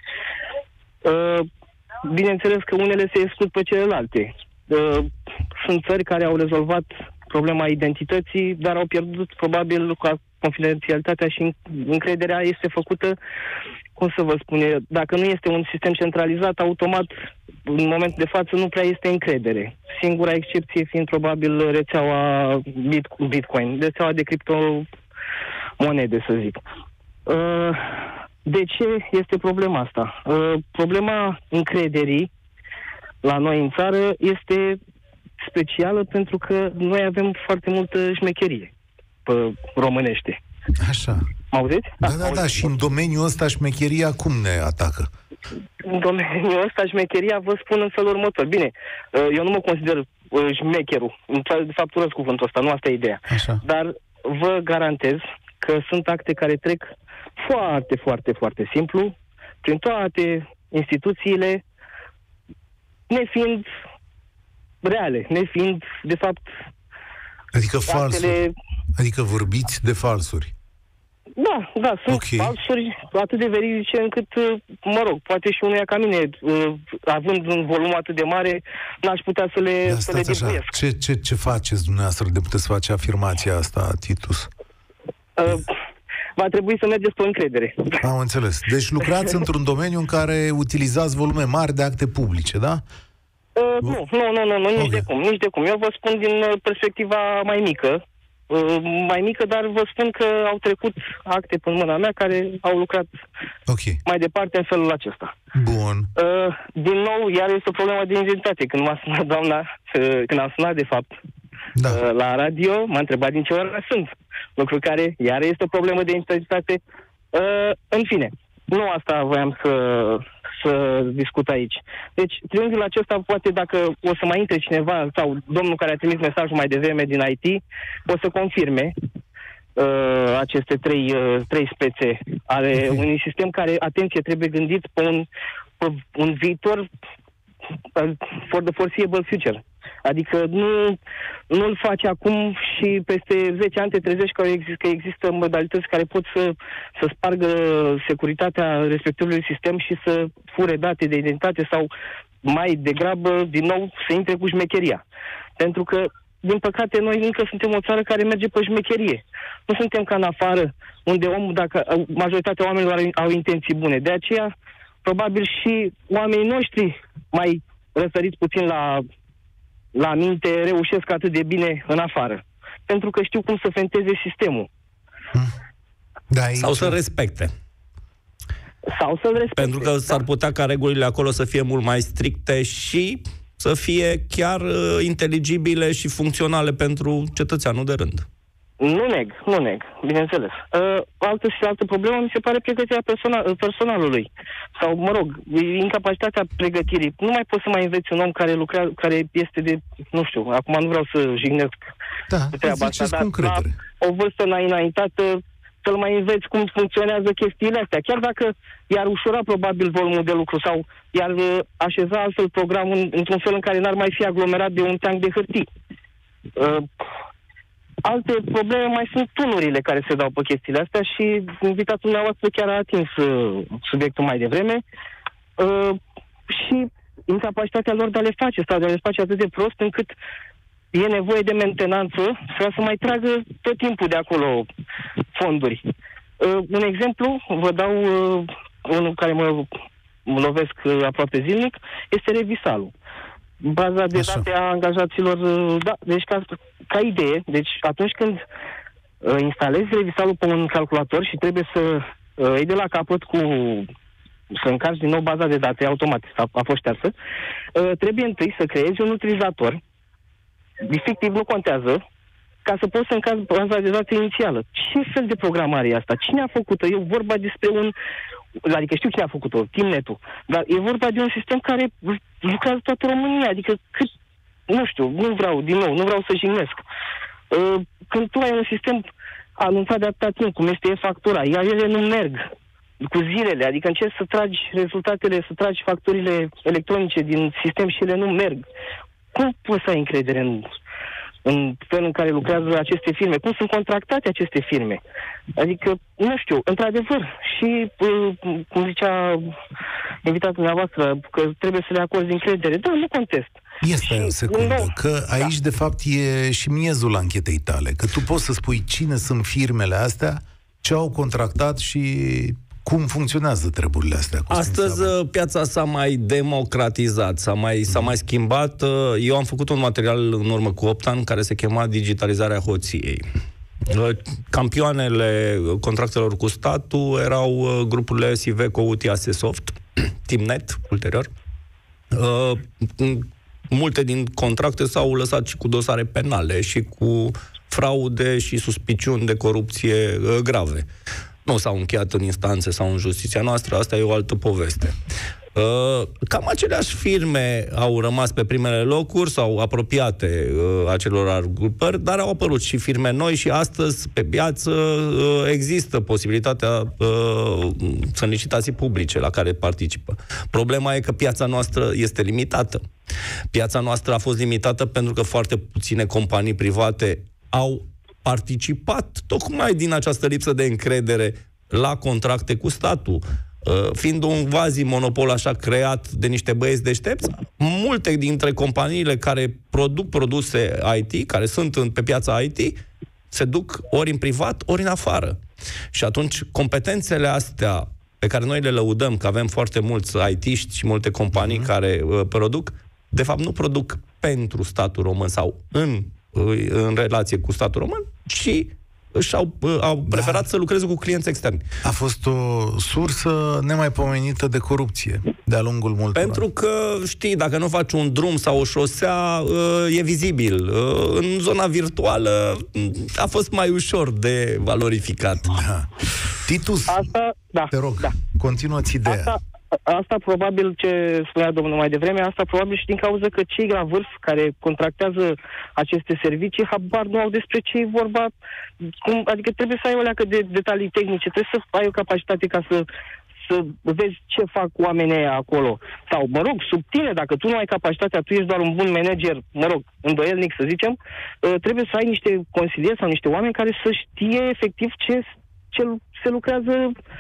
Bineînțeles că unele se exclud pe celelalte. Sunt țări care au rezolvat problema identității, dar au pierdut probabil confidențialitatea și încrederea este făcută, cum să vă spune, dacă nu este un sistem centralizat, automat, în momentul de față, nu prea este încredere. Singura excepție fiind probabil rețeaua Bitcoin, rețeaua de criptomonede, să zic. De ce este problema asta? Problema încrederii la noi în țară este specială pentru că noi avem foarte multă șmecherie pe românește. Așa. M-auziți? Da, și în domeniul ăsta șmecheria cum ne atacă? În domeniul ăsta șmecheria vă spun în felul următor. Bine, eu nu mă consider șmecherul. De fapt, urăsc cuvântul ăsta, nu asta e ideea. Așa. Dar vă garantez că sunt acte care trec foarte, foarte, foarte simplu prin toate instituțiile, nefiind reale, nefiind, de fapt, adică falsuri. Adică vorbiți de falsuri. Da, sunt falsuri atât de veridice încât, mă rog, poate și unuia ca mine, având un volum atât de mare, n-aș putea să le dibuiesc. Ce faceți dumneavoastră de puteți face afirmația asta, Titus? Va trebui să mergeți pe încredere. Am înțeles. Deci lucrați într-un domeniu în care utilizați volume mari de acte publice, da? Nu, nici de cum. Eu vă spun din perspectiva mai mică, dar vă spun că au trecut acte până mâna mea care au lucrat mai departe în felul acesta. Bun. Din nou, iar este o problemă de identitate. Când m-a sunat doamna, când am sunat de fapt la radio, m-a întrebat din ce oră sunt. Lucru care iar este o problemă de identitate. În fine, nu asta voiam să discut aici. Deci, triunghiul acesta, poate dacă o să mai intre cineva, sau domnul care a trimis mesajul mai devreme din IT, o să confirme aceste trei spețe ale unui sistem care, atenție, trebuie gândit pe un viitor for the foreseeable future. Adică nu-l faci acum și peste 10 ani te trezești că există modalități care pot să spargă securitatea respectivului sistem și să fure date de identitate sau mai degrabă, din nou, să intre cu șmecheria. Pentru că, din păcate, noi încă suntem o țară care merge pe șmecherie. Nu suntem ca în afară, unde dacă majoritatea oamenilor au intenții bune. De aceea, probabil și oamenii noștri mai răsăriți puțin la minte reușesc atât de bine în afară. Pentru că știu cum să fenteze sistemul. Sau să respecte. Pentru că s-ar putea ca regulile acolo să fie mult mai stricte și să fie chiar inteligibile și funcționale pentru cetățeanul de rând. Nu neg, bineînțeles. Altă problemă mi se pare pregătirea personalului. Sau, mă rog, incapacitatea pregătirii. Nu mai poți să mai înveți un om care este de, nu știu, acum nu vreau să jignesc treaba asta, dar la o vârstă înaintată să-l mai înveți cum funcționează chestiile astea. Chiar dacă i-ar ușura probabil volumul de lucru sau i-ar așeza altfel programul într-un fel în care n-ar mai fi aglomerat de un teanc de hârtii. Alte probleme mai sunt tunurile care se dau pe chestiile astea și invitatul dumneavoastră chiar a atins subiectul mai devreme și incapacitatea lor de a le face sau de a le face atât de prost încât e nevoie de mentenanță ca să mai tragă tot timpul de acolo fonduri. Un exemplu, vă dau unul care mă lovesc aproape zilnic, este Revisalul. Baza de date a angajaților, da, deci ca idee, deci atunci când instalezi Revisalul pe un calculator și trebuie să iei de la capăt să încarci din nou baza de date automat, a fost ștearsă, trebuie întâi să creezi un utilizator, efectiv nu contează, ca să poți să încarci baza de date inițială. Ce fel de programare e asta? Cine a făcut-o? E vorba despre adică știu cine a făcut-o, Teamnet-ul, dar e vorba de un sistem care lucrează toată România, adică nu știu, nu vreau să jignesc. Când tu ai un sistem anunțat de atâta timp, cum este e-factura, iar ele nu merg cu zilele, adică încerci să tragi rezultatele, să tragi facturile electronice din sistem și ele nu merg. Cum poți să ai încredere în felul în care lucrează aceste firme? Cum sunt contractate aceste firme? Adică, nu știu, într-adevăr, și cum zicea invitatul dumneavoastră, că trebuie să le acorzi încredere. Da, nu contest. Este o secundă, că aici de fapt e și miezul anchetei tale, că tu poți să spui cine sunt firmele astea, ce au contractat și cum funcționează treburile astea. Astăzi piața s-a mai democratizat, s-a mai schimbat. Eu am făcut un material în urmă cu 8 ani care se chema Digitalizarea hoției. Campioanele contractelor cu statul erau grupurile Siveco, UTI, Asesoft, Teamnet, ulterior. Multe din contracte s-au lăsat și cu dosare penale și cu fraude și suspiciuni de corupție grave. Nu s-au încheiat în instanțe sau în justiția noastră, asta e o altă poveste. Cam aceleași firme au rămas pe primele locuri sau apropiate acelor grupări, dar au apărut și firme noi și astăzi pe piață există posibilitatea, sunt licitații publice la care participă. Problema e că piața noastră este limitată. Piața noastră a fost limitată pentru că foarte puține companii private au participat tocmai din această lipsă de încredere la contracte cu statul. Fiind un monopol așa creat de niște băieți deștepți, multe dintre companiile care produc produse IT, care sunt pe piața IT, se duc ori în privat, ori în afară. Și atunci competențele astea pe care noi le lăudăm, că avem foarte mulți IT-ști și multe companii care produc, de fapt nu produc pentru statul român sau în relație cu statul român, ci au preferat să lucreze cu clienți externi. A fost o sursă nemaipomenită de corupție de-a lungul multor ani. Pentru că, știi, dacă nu faci un drum sau o șosea, e vizibil. În zona virtuală a fost mai ușor de valorificat. Da. Titus, te rog, continuă-ți ideea. Asta probabil, ce spunea domnul mai devreme, asta probabil și din cauza că cei la vârf care contractează aceste servicii habar nu au despre ce e vorba, adică trebuie să ai o leacă de detalii tehnice, trebuie să ai o capacitate ca să vezi ce fac oamenii aia acolo. Sau, mă rog, sub tine, dacă tu nu ai capacitatea, tu ești doar un bun manager, mă rog, îndoielnic să zicem, trebuie să ai niște consilieri sau niște oameni care să știe efectiv ce se lucrează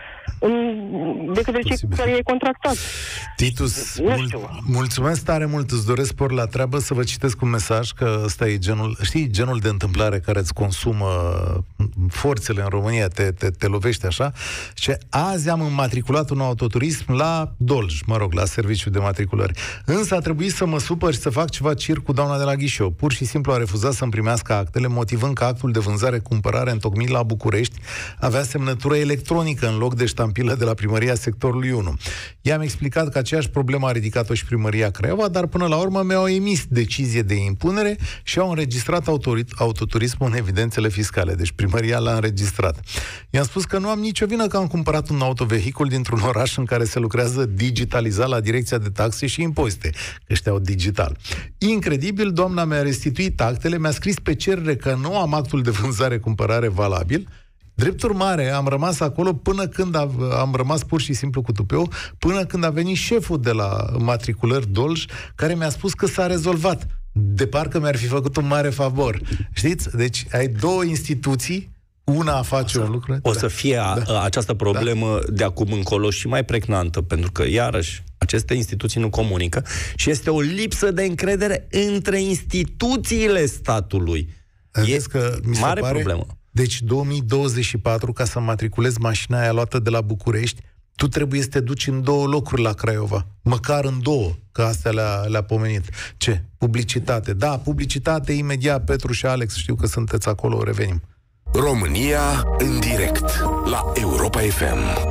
de către cei care e contractat. Titus, mulțumesc tare mult, îți doresc spor la treabă. Să vă citesc un mesaj, că ăsta e genul de întâmplare care îți consumă forțele în România, te lovește așa. Și azi am înmatriculat un autoturism la Dolj, la serviciul de matriculări. Însă a trebuit să mă supăr și să fac ceva circ cu doamna de la ghișeu. Pur și simplu a refuzat să-mi primească actele, motivând că actul de vânzare-cumpărare întocmit la București avea semnătură electronică în loc de ștampilă de la primăria sectorului 1. I-am explicat că aceeași problemă a ridicat-o și primăria Craiova, dar până la urmă mi-au emis decizie de impunere și au înregistrat autoturismul în evidențele fiscale. Deci primăria l-a înregistrat. I-am spus că nu am nicio vină că am cumpărat un autovehicul dintr-un oraș în care se lucrează digitalizat la Direcția de Taxe și Impozite, că știau digital. Incredibil, doamna mi-a restituit actele, mi-a scris pe cerere că nu am actul de vânzare-cumpărare valabil, Drept urmare, am rămas acolo până când am rămas pur și simplu cu tupeu, până când a venit șeful de la Matriculări Dolj, care mi-a spus că s-a rezolvat. De parcă mi-ar fi făcut un mare favor. Știți? Deci ai două instituții, una face un lucru... O să fie această problemă de acum încolo și mai pregnantă, pentru că, iarăși, aceste instituții nu comunică și este o lipsă de încredere între instituțiile statului. Că mi se mare pare, problemă. Deci 2024, ca să matriculezi mașina aia luată de la București, tu trebuie să te duci în 2 locuri la Craiova. Măcar în 2, că astea le-a pomenit. Ce? Publicitate. Da, publicitate imediat. Petru și Alex, știu că sunteți acolo, revenim. România în direct la Europa FM.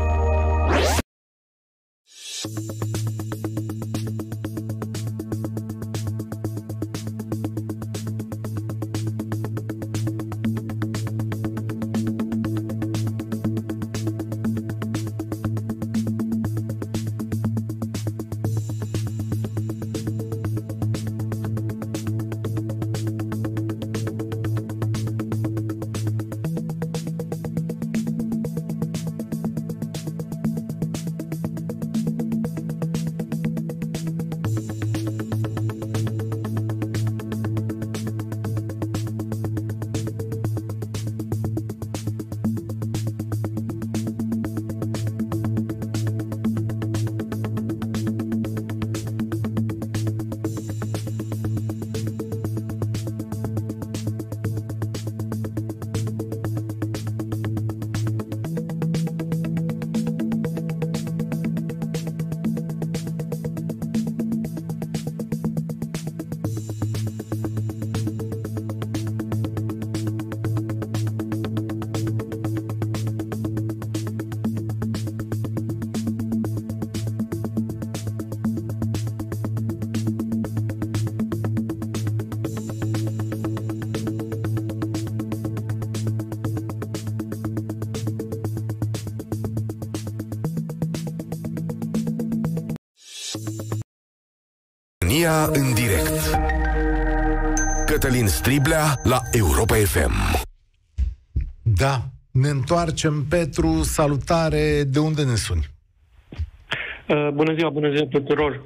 România în direct. Cătălin Striblea la Europa FM. Da, ne întoarcem. Petru, salutare, de unde ne suni? Bună ziua tuturor.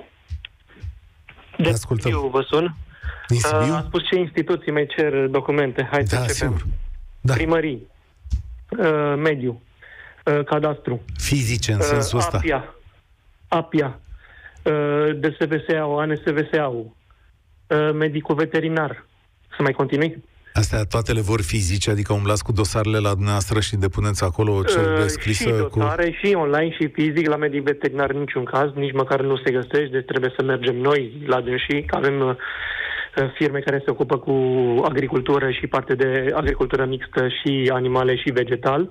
Ne ascultăm. Eu vă sun. Din Sibiu? Am spus ce instituții mai cer documente. Hai să începem. Sigur. Da. Primării, mediu, cadastru. Fizice, în sensul ăsta. APIA, DSVSA-ul, ANSVSA-ul, medicul veterinar. Să mai continui? Astea toate le vor fizice, adică umblați cu dosarele la dumneavoastră și depuneți acolo cel scrisă și dosare, și online și fizic. La medic veterinar în niciun caz, nici măcar nu se găsește, deci trebuie să mergem noi la dânsii, că avem firme care se ocupă cu agricultură și parte de agricultură mixtă și animale și vegetal.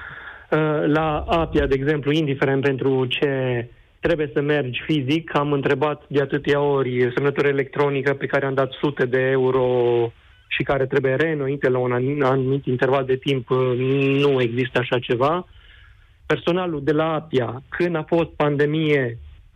La APIA, de exemplu, indiferent pentru ce trebuie să mergi fizic, am întrebat de atâtea ori semnătură electronică pe care am dat sute de euro și care trebuie reînnoite la un anumit interval de timp, nu există așa ceva. Personalul de la APIA, când a fost pandemie,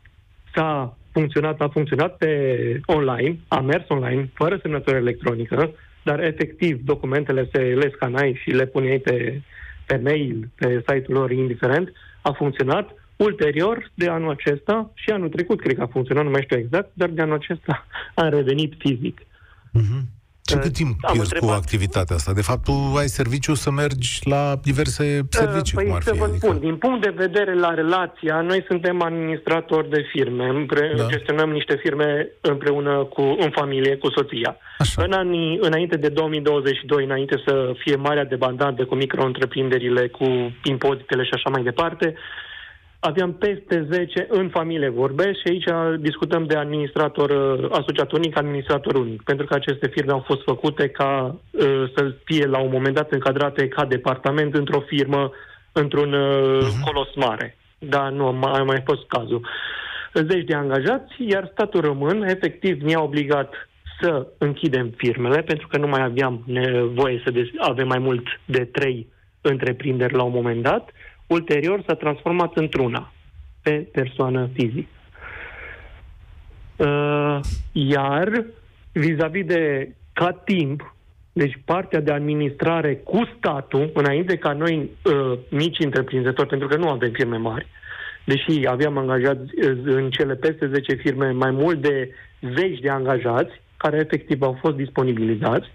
a funcționat pe online, a mers online, fără semnătură electronică, dar efectiv documentele le scanai și le puneai pe mail, pe site-ul lor, indiferent, a funcționat. Ulterior, de anul acesta, și anul trecut, cred că a funcționat, nu mai știu exact, dar de anul acesta a revenit fizic. Mm-hmm. Și cât timp pierzi cu activitatea asta? De fapt, tu ai serviciu să mergi la diverse servicii, cum ar fi. Vă spun, din punct de vedere la relația, noi suntem administratori de firme, gestionăm niște firme împreună în familie, cu soția. Așa. În anii înainte de 2022, înainte să fie marea debandată cu micro-întreprinderile, cu impozitele și așa mai departe, aveam peste 10 în familie vorbesc și aici discutăm de administrator asociat unic, administrator unic, pentru că aceste firme au fost făcute ca să fie la un moment dat încadrate ca departament într-o firmă, într-un colos mare. Dar nu a mai fost cazul. 10 de angajați, iar statul român efectiv ne-a obligat să închidem firmele, pentru că nu mai aveam nevoie să avem mai mult de 3 întreprinderi la un moment dat. Ulterior s-a transformat într-una pe persoană fizică. Iar vis-a-vis de ca timp, Deci partea de administrare cu statul, înainte ca noi, mici întreprinzători, pentru că nu avem firme mari, deși aveam angajați în cele peste 10 firme mai mult de 10 de angajați, care efectiv au fost disponibilizați,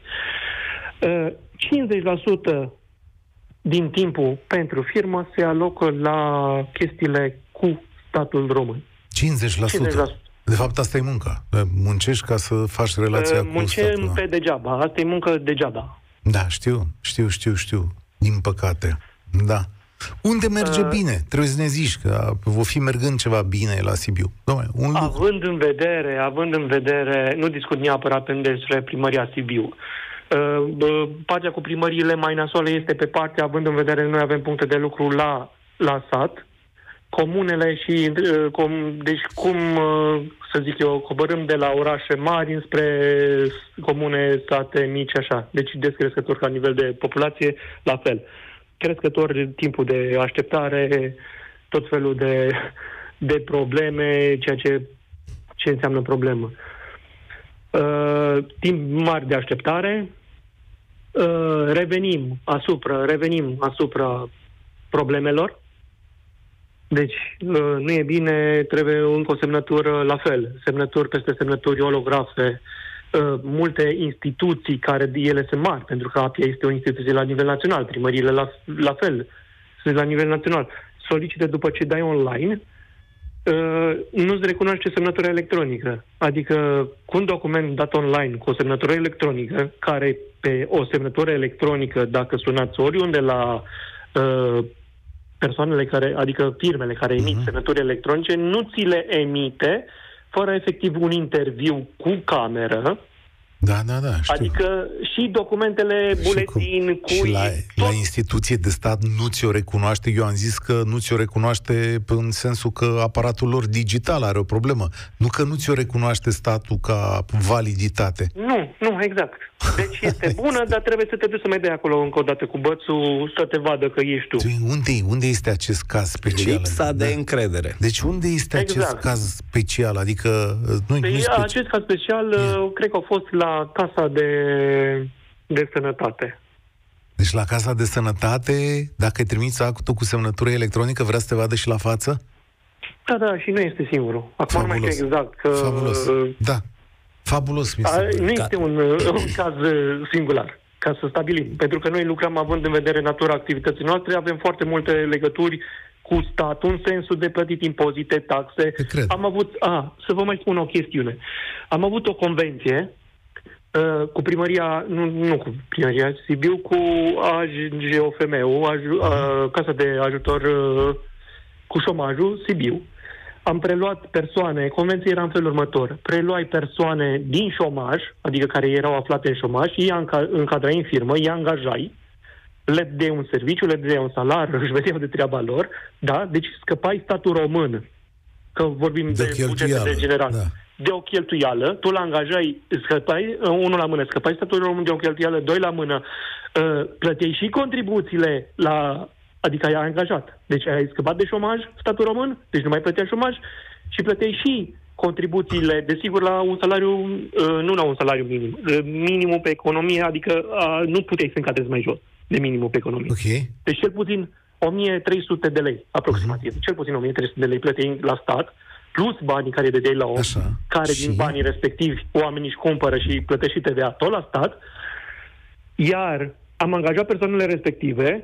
50% din timpul pentru firmă se alocă la chestiile cu statul român. 50%? De fapt, asta e munca. Muncești ca să faci relația cu statul. Muncem pe degeaba. Asta e muncă degeaba. Da, știu. Din păcate. Da. Unde merge bine? Trebuie să ne zici că va fi mergând ceva bine la Sibiu. Având în vedere, nu discut neapărat despre primăria Sibiu. Partea cu primăriile mai nasoale este pe partea, având în vedere, noi avem puncte de lucru la sat, comunele și, deci cum să zic eu, coborâm de la orașe mari înspre comune, sate mici, așa. Deci descrescător ca nivel de populație, la fel. Crescător timpul de așteptare, tot felul de probleme, ceea ce înseamnă problemă. Timp mari de așteptare, revenim asupra problemelor. Deci, nu e bine, trebuie încă o semnătură la fel. Semnături peste semnături, olografe, multe instituții care ele sunt mari, pentru că APIA este o instituție la nivel național, primăriile la fel, sunt la nivel național. Solicite după ce dai online, nu-ți recunoaște semnătura electronică. Adică cu un document dat online cu o semnătură electronică, care pe o semnătură electronică, dacă sunați oriunde la persoanele care, adică firmele care emit semnături electronice, nu ți le emite fără efectiv un interviu cu cameră. Da, știu. Adică și documentele buletin cu... Și la instituție de stat nu ți-o recunoaște. Eu am zis că nu ți-o recunoaște în sensul că aparatul lor digital are o problemă. Nu că nu ți-o recunoaște statul ca validitate. Nu, exact. Deci este bună, dar trebuie să te duci să mai dai acolo încă o dată cu bățul să te vadă că ești tu. Unde este acest caz special? Lipsa de încredere. Deci unde este acest caz special? Adică... Acest caz special, cred că a fost la Casa de Sănătate. Deci la Casa de Sănătate, dacă îi trimiți actul cu semnătură electronică, vrea să te vadă și la față? Da, și nu este singurul. Acum nu mai știu exact că... Fabulos. Da. Fabulos, mi se pare. Nu este un caz singular, ca să stabilim. Pentru că noi lucrăm având în vedere natura activității noastre, avem foarte multe legături cu statul, în sensul de plătit impozite, taxe. Am avut... să vă mai spun o chestiune. Am avut o convenție cu primăria, nu cu primăria Sibiu, cu AJOFM-ul, Casa de Ajutor cu Șomajul, Sibiu. Am preluat persoane, convenția era în felul următor: preluai persoane din șomaj, adică care erau aflate în șomaj, și îi încadrai în firmă, îi angajai, le dai un serviciu, le dai un salariu, își vedeau de treaba lor, da? Deci scăpai statul român, că vorbim de bugete de general. Da. De o cheltuială, tu l-angajai, scăpai, unul la mână, scăpai statul român de o cheltuială, doi la mână, plăteai și contribuțiile adică ai angajat. Deci ai scăpat de șomaj, statul român, deci nu mai plătea șomaj, și plăteai și contribuțiile, desigur, la un salariu, nu la un salariu minim, minimul pe economie, adică nu puteai să încadrezi mai jos de minimul pe economie. Okay. Deci cel puțin 1300 de lei, aproximativ. Cel puțin 1300 de lei plăteai la stat, plus banii care dădeai la om, care din banii respectivi oamenii își cumpără și plătești și TVA tot la stat, iar am angajat persoanele respective.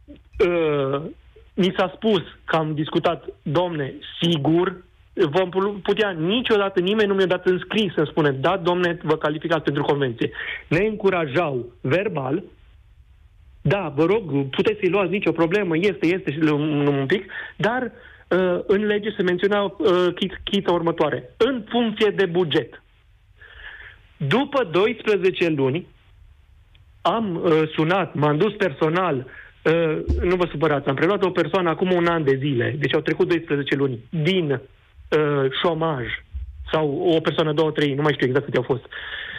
Mi s-a spus că am discutat, domne, sigur, vom putea, niciodată nimeni nu mi-a dat în scris să spune, da, domne, vă calificați pentru convenție. Ne încurajau verbal, da, vă rog, puteți să-i luați, nicio problemă, este un pic, dar în lege se menționa chita următoare: în funcție de buget. După 12 luni am sunat, m-am dus personal, nu vă supărați, am preluat o persoană acum un an de zile, deci au trecut 12 luni, din șomaj, sau o persoană, 2-3, nu mai știu exact câte au fost.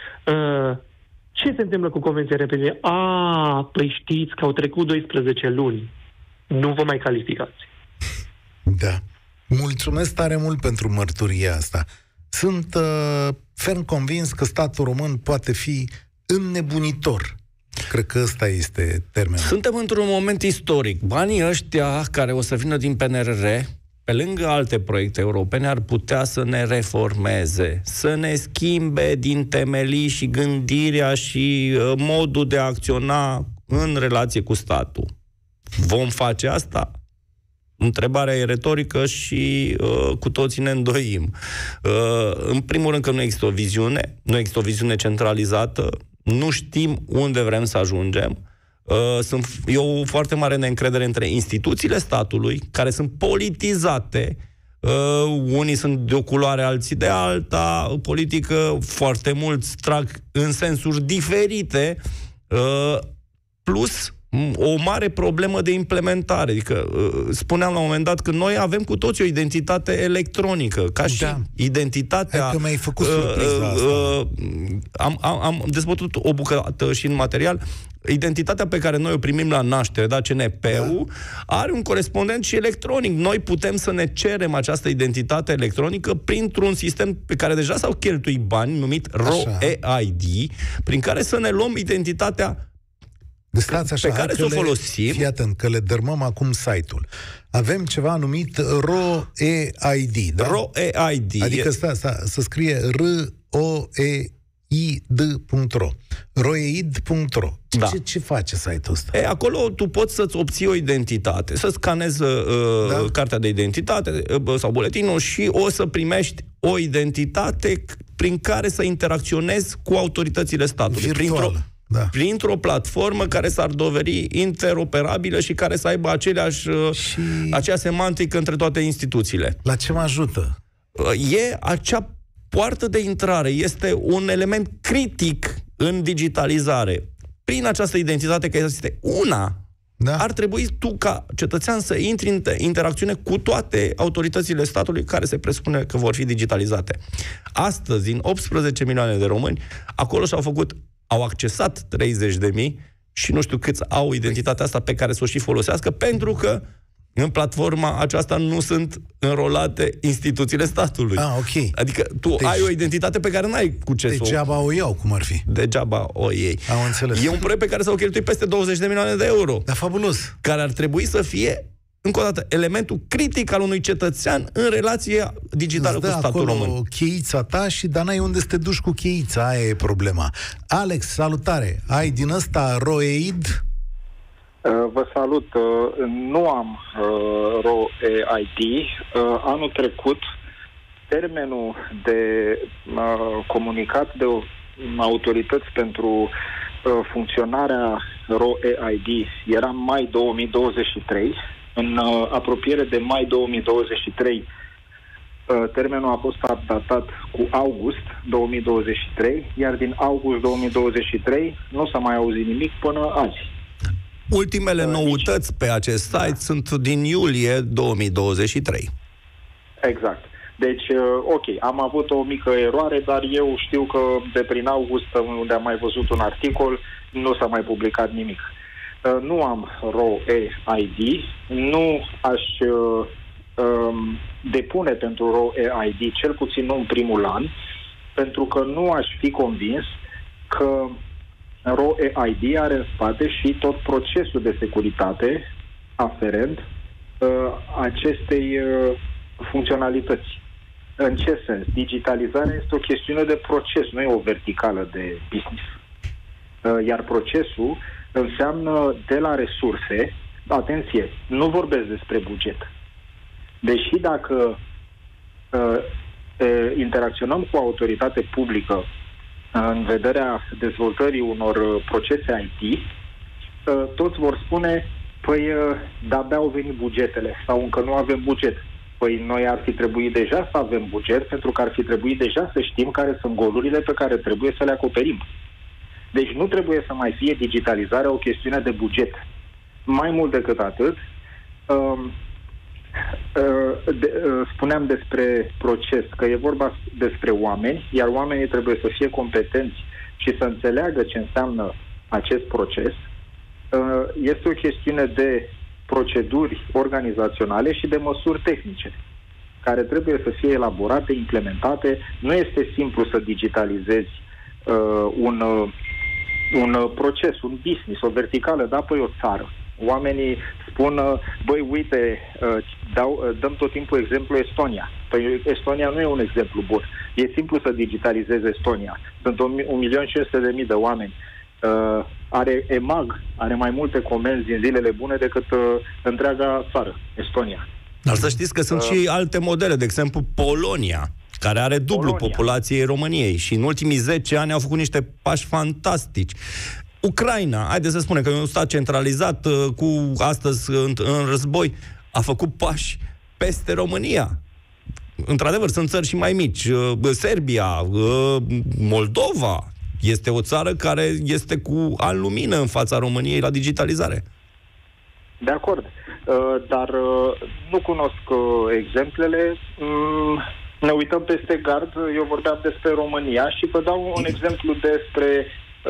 Ce se întâmplă cu convenția repede? Păi știți că au trecut 12 luni, nu vă mai calificați. Da. Mulțumesc tare mult pentru mărturia asta. Sunt ferm convins că statul român poate fi înnebunitor Cred că ăsta este termenul. Suntem într-un moment istoric. Banii ăștia care o să vină din PNRR, pe lângă alte proiecte europene, ar putea să ne reformeze, să ne schimbe din temelii și gândirea și modul de a acționa în relație cu statul. Vom face asta? Întrebarea e retorică și cu toții ne îndoim. În primul rând că nu există o viziune centralizată, nu știm unde vrem să ajungem. E o foarte mare neîncredere între instituțiile statului, care sunt politizate, unii sunt de o culoare, alții de alta, politică, foarte mulți trag în sensuri diferite, plus o mare problemă de implementare. Adică, spuneam la un moment dat că noi avem cu toții o identitate electronică, ca și identitatea... Hai că mi-ai făcut surpriza asta. Am dezbătut o bucată și în material. Identitatea pe care noi o primim la naștere, CNP-ul, are un corespondent și electronic. Noi putem să ne cerem această identitate electronică printr-un sistem pe care deja s-au cheltuit bani, numit RoEID, prin care să ne luăm identitatea pe care să o folosim. Fii atent, că le dărmăm acum site-ul. Avem ceva numit RoEID, da? RoEID. Adică să scrie RoEID.ro. RoEID.ro. Da. Ce face site-ul ăsta? Acolo tu poți să-ți obții o identitate, să scanezi cartea de identitate sau buletinul și o să primești o identitate prin care să interacționezi cu autoritățile statului. Virtuală. Printr-o platformă care s-ar doveri interoperabilă și care să aibă acea semantică între toate instituțiile. La ce mă ajută? E acea poartă de intrare, este un element critic în digitalizare. Prin această identitate, care este una, ar trebui tu, ca cetățean, să intri în interacțiune cu toate autoritățile statului care se presupune că vor fi digitalizate. Astăzi, din 18 milioane de români, acolo au accesat 30.000 și nu știu câți au identitatea asta pe care să o și folosească, pentru că în platforma aceasta nu sunt înrolate instituțiile statului. Ok. Adică tu ai o identitate pe care n-ai cu ce să o... Degeaba o iau, cum ar fi. Degeaba o iei. Am înțeles. E un proiect pe care s-au cheltuit peste 20 de milioane de euro. Da, fabulos. Care ar trebui să fie, încă o dată, elementul critic al unui cetățean în relație digitală cu statul român. Cheița ta și dar n-ai unde să te duci cu cheița, aia e problema. Alex, salutare! Ai din ăsta RoEID? Vă salut. Nu am RoEID. Anul trecut, termenul de comunicat de autorități pentru funcționarea RoEID era mai 2023. În apropiere de mai 2023, termenul a fost datat cu august 2023, iar din august 2023 nu s-a mai auzit nimic până azi. Ultimele noutăți pe acest site sunt din iulie 2023. Exact. Deci, ok, am avut o mică eroare, dar eu știu că de prin august, unde am mai văzut un articol, nu s-a mai publicat nimic. Nu am RoEID, nu aș depune pentru RoEID, cel puțin nu în primul an, pentru că nu aș fi convins că RoEID are în spate și tot procesul de securitate aferent acestei funcționalități. În ce sens? Digitalizarea este o chestiune de proces, nu e o verticală de business. Iar procesul înseamnă de la resurse, atenție, nu vorbesc despre buget. Deși dacă interacționăm cu o autoritate publică în vederea dezvoltării unor procese IT, toți vor spune, păi de-abia au venit bugetele sau încă nu avem buget. Păi noi ar fi trebuit deja să avem buget, pentru că ar fi trebuit deja să știm care sunt golurile pe care trebuie să le acoperim. Deci nu trebuie să mai fie digitalizarea o chestiune de buget. Mai mult decât atât, spuneam despre proces, că e vorba despre oameni, iar oamenii trebuie să fie competenți și să înțeleagă ce înseamnă acest proces. Este o chestiune de proceduri organizaționale și de măsuri tehnice, care trebuie să fie elaborate, implementate. Nu este simplu să digitalizezi un proces, un business, o verticală, da, pe o țară. Oamenii spun, băi, uite, dăm tot timpul exemplu Estonia. Păi Estonia nu e un exemplu bun. E simplu să digitalizezi Estonia. Sunt 1.500.000 de oameni. Are EMAG, are mai multe comenzi în zilele bune decât întreaga țară, Estonia. Dar să știți că sunt și alte modele, de exemplu Polonia, care are dublu populației României și în ultimii 10 ani au făcut niște pași fantastici. Ucraina, haideți să spunem că e un stat centralizat cu astăzi în război, a făcut pași peste România. Într-adevăr, sunt țări și mai mici. Serbia, Moldova, este o țară care este cu ani lumină în fața României la digitalizare. De acord. Dar nu cunosc exemplele. Ne uităm peste gard. Eu vorbeam despre România și vă dau un exemplu despre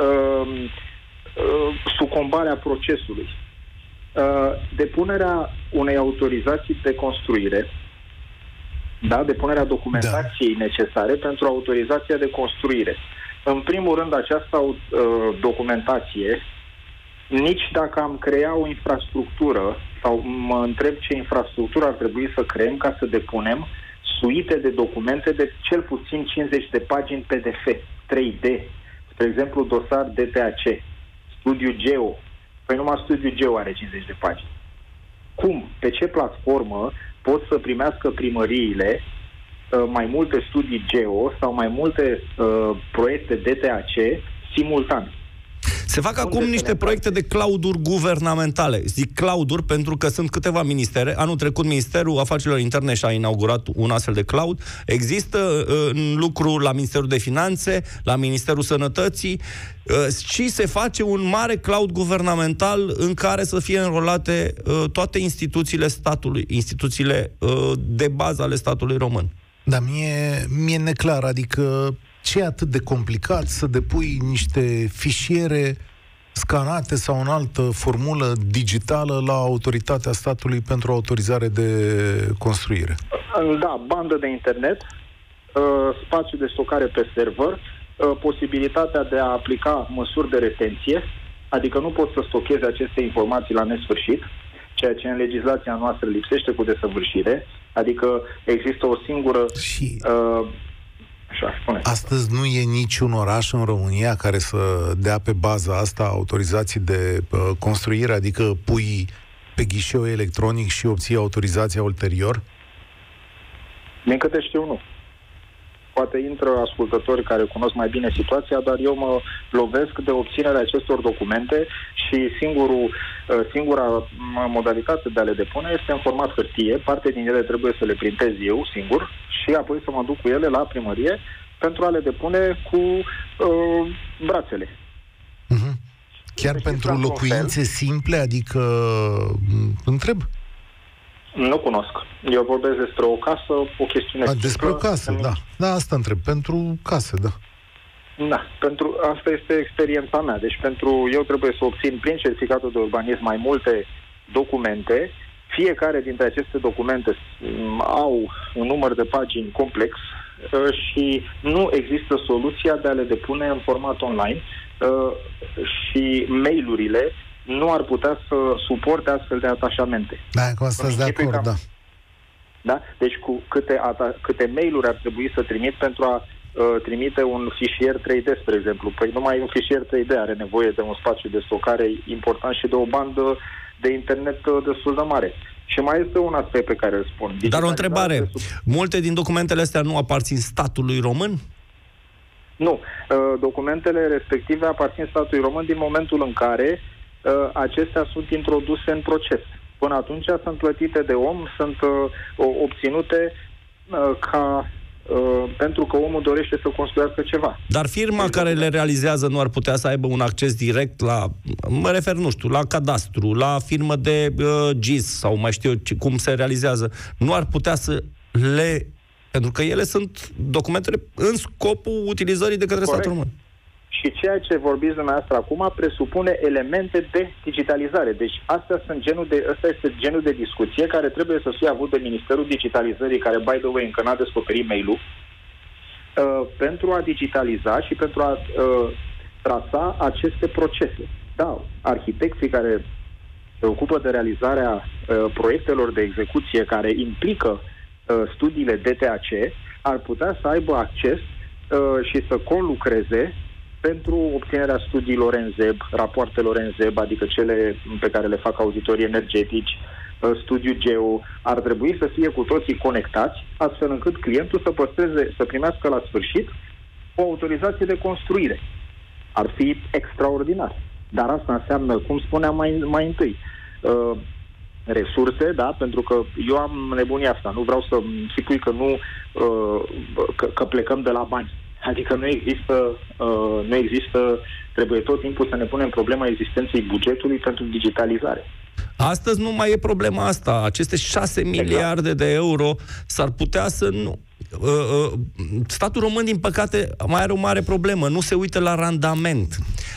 sucombarea procesului. Depunerea unei autorizații de construire, da, depunerea documentației necesare pentru autorizația de construire. În primul rând, această documentație, nici dacă am crea o infrastructură, sau mă întreb ce infrastructură ar trebui să creăm ca să depunem suite de documente de cel puțin 50 de pagini PDF, 3D, spre exemplu dosar DTAC, studiu Geo. Păi numai studiu Geo are 50 de pagini. Cum? Pe ce platformă pot să primească primăriile mai multe studii Geo sau mai multe proiecte DTAC simultan? Se fac acum niște proiecte de cloud-uri guvernamentale. Zic cloud-uri pentru că sunt câteva ministere. Anul trecut Ministerul Afacerilor Interne și-a inaugurat un astfel de cloud. Există în lucru la Ministerul de Finanțe, la Ministerul Sănătății și se face un mare cloud guvernamental în care să fie înrolate toate instituțiile statului, instituțiile de bază ale statului român. Dar mie neclar, adică ce e atât de complicat să depui niște fișiere scanate sau în altă formulă digitală la autoritatea statului pentru autorizare de construire? Da, bandă de internet, spațiu de stocare pe server, posibilitatea de a aplica măsuri de retenție, adică nu poți să stochezi aceste informații la nesfârșit, ceea ce în legislația noastră lipsește cu desăvârșire, adică există o singură... Așa, spune. Astăzi nu e niciun oraș în România care să dea pe baza asta autorizații de construire, adică pui pe ghișeu electronic și obții autorizația ulterior? Din câte știu, nu. Poate intră ascultători care cunosc mai bine situația, dar eu mă lovesc de obținerea acestor documente și singura modalitate de a le depune este în format hârtie. Parte din ele trebuie să le printez eu singur și apoi să mă duc cu ele la primărie pentru a le depune cu brațele. Uh-huh. Chiar deci pentru locuințe simple? Adică, întreb? Nu cunosc. Eu vorbesc despre o casă, o chestiune simplă. Despre o casă, da. Da, asta întreb. Pentru case, da. Da, asta este experiența mea. Deci eu trebuie să obțin prin certificatul de urbanism mai multe documente. Fiecare dintre aceste documente au un număr de pagini complex și nu există soluția de a le depune în format online și mail-urile nu ar putea să suporte astfel de atașamente. Da, cu asta de acord, da. Da? Deci cu câte mail-uri ar trebui să trimit pentru a trimite un fișier 3D, spre exemplu. Păi numai un fișier 3D are nevoie de un spațiu de stocare important și de o bandă de internet destul de mare. Și mai este un aspect pe care îl spun. Dar o întrebare. Multe din documentele astea nu aparțin statului român? Nu. Documentele respective aparțin statului român din momentul în care acestea sunt introduse în proces. Până atunci sunt plătite de om, sunt obținute pentru că omul dorește să construiască ceva. Dar firma care le realizează nu ar putea să aibă un acces direct la, mă refer, nu știu, la cadastru, la firmă de GIS sau mai știu eu cum se realizează, nu ar putea să le... Pentru că ele sunt documentele în scopul utilizării de către statul român. Și ceea ce vorbiți dumneavoastră acum presupune elemente de digitalizare. Deci ăsta este genul de discuție care trebuie să fie avut de Ministerul Digitalizării, care, by the way, încă n-a descoperit mail-ul, pentru a digitaliza și pentru a trasa aceste procese. Da, arhitecții care se ocupă de realizarea proiectelor de execuție care implică studiile DTAC ar putea să aibă acces și să conlucreze pentru obținerea studiilor NZEB, rapoartelor NZEB, adică cele pe care le fac auditorii energetici, studiu geo, ar trebui să fie cu toții conectați, astfel încât clientul să primească la sfârșit o autorizație de construire. Ar fi extraordinar. Dar asta înseamnă, cum spuneam mai întâi, resurse, da, pentru că eu am nebunia asta, nu vreau să închipui că că plecăm de la bani. Adică nu există, trebuie tot timpul să ne punem problema existenței bugetului pentru digitalizare. Astăzi nu mai e problema asta. Aceste 6 miliarde de euro s-ar putea să nu... Statul român, din păcate, mai are o mare problemă. Nu se uită la randament.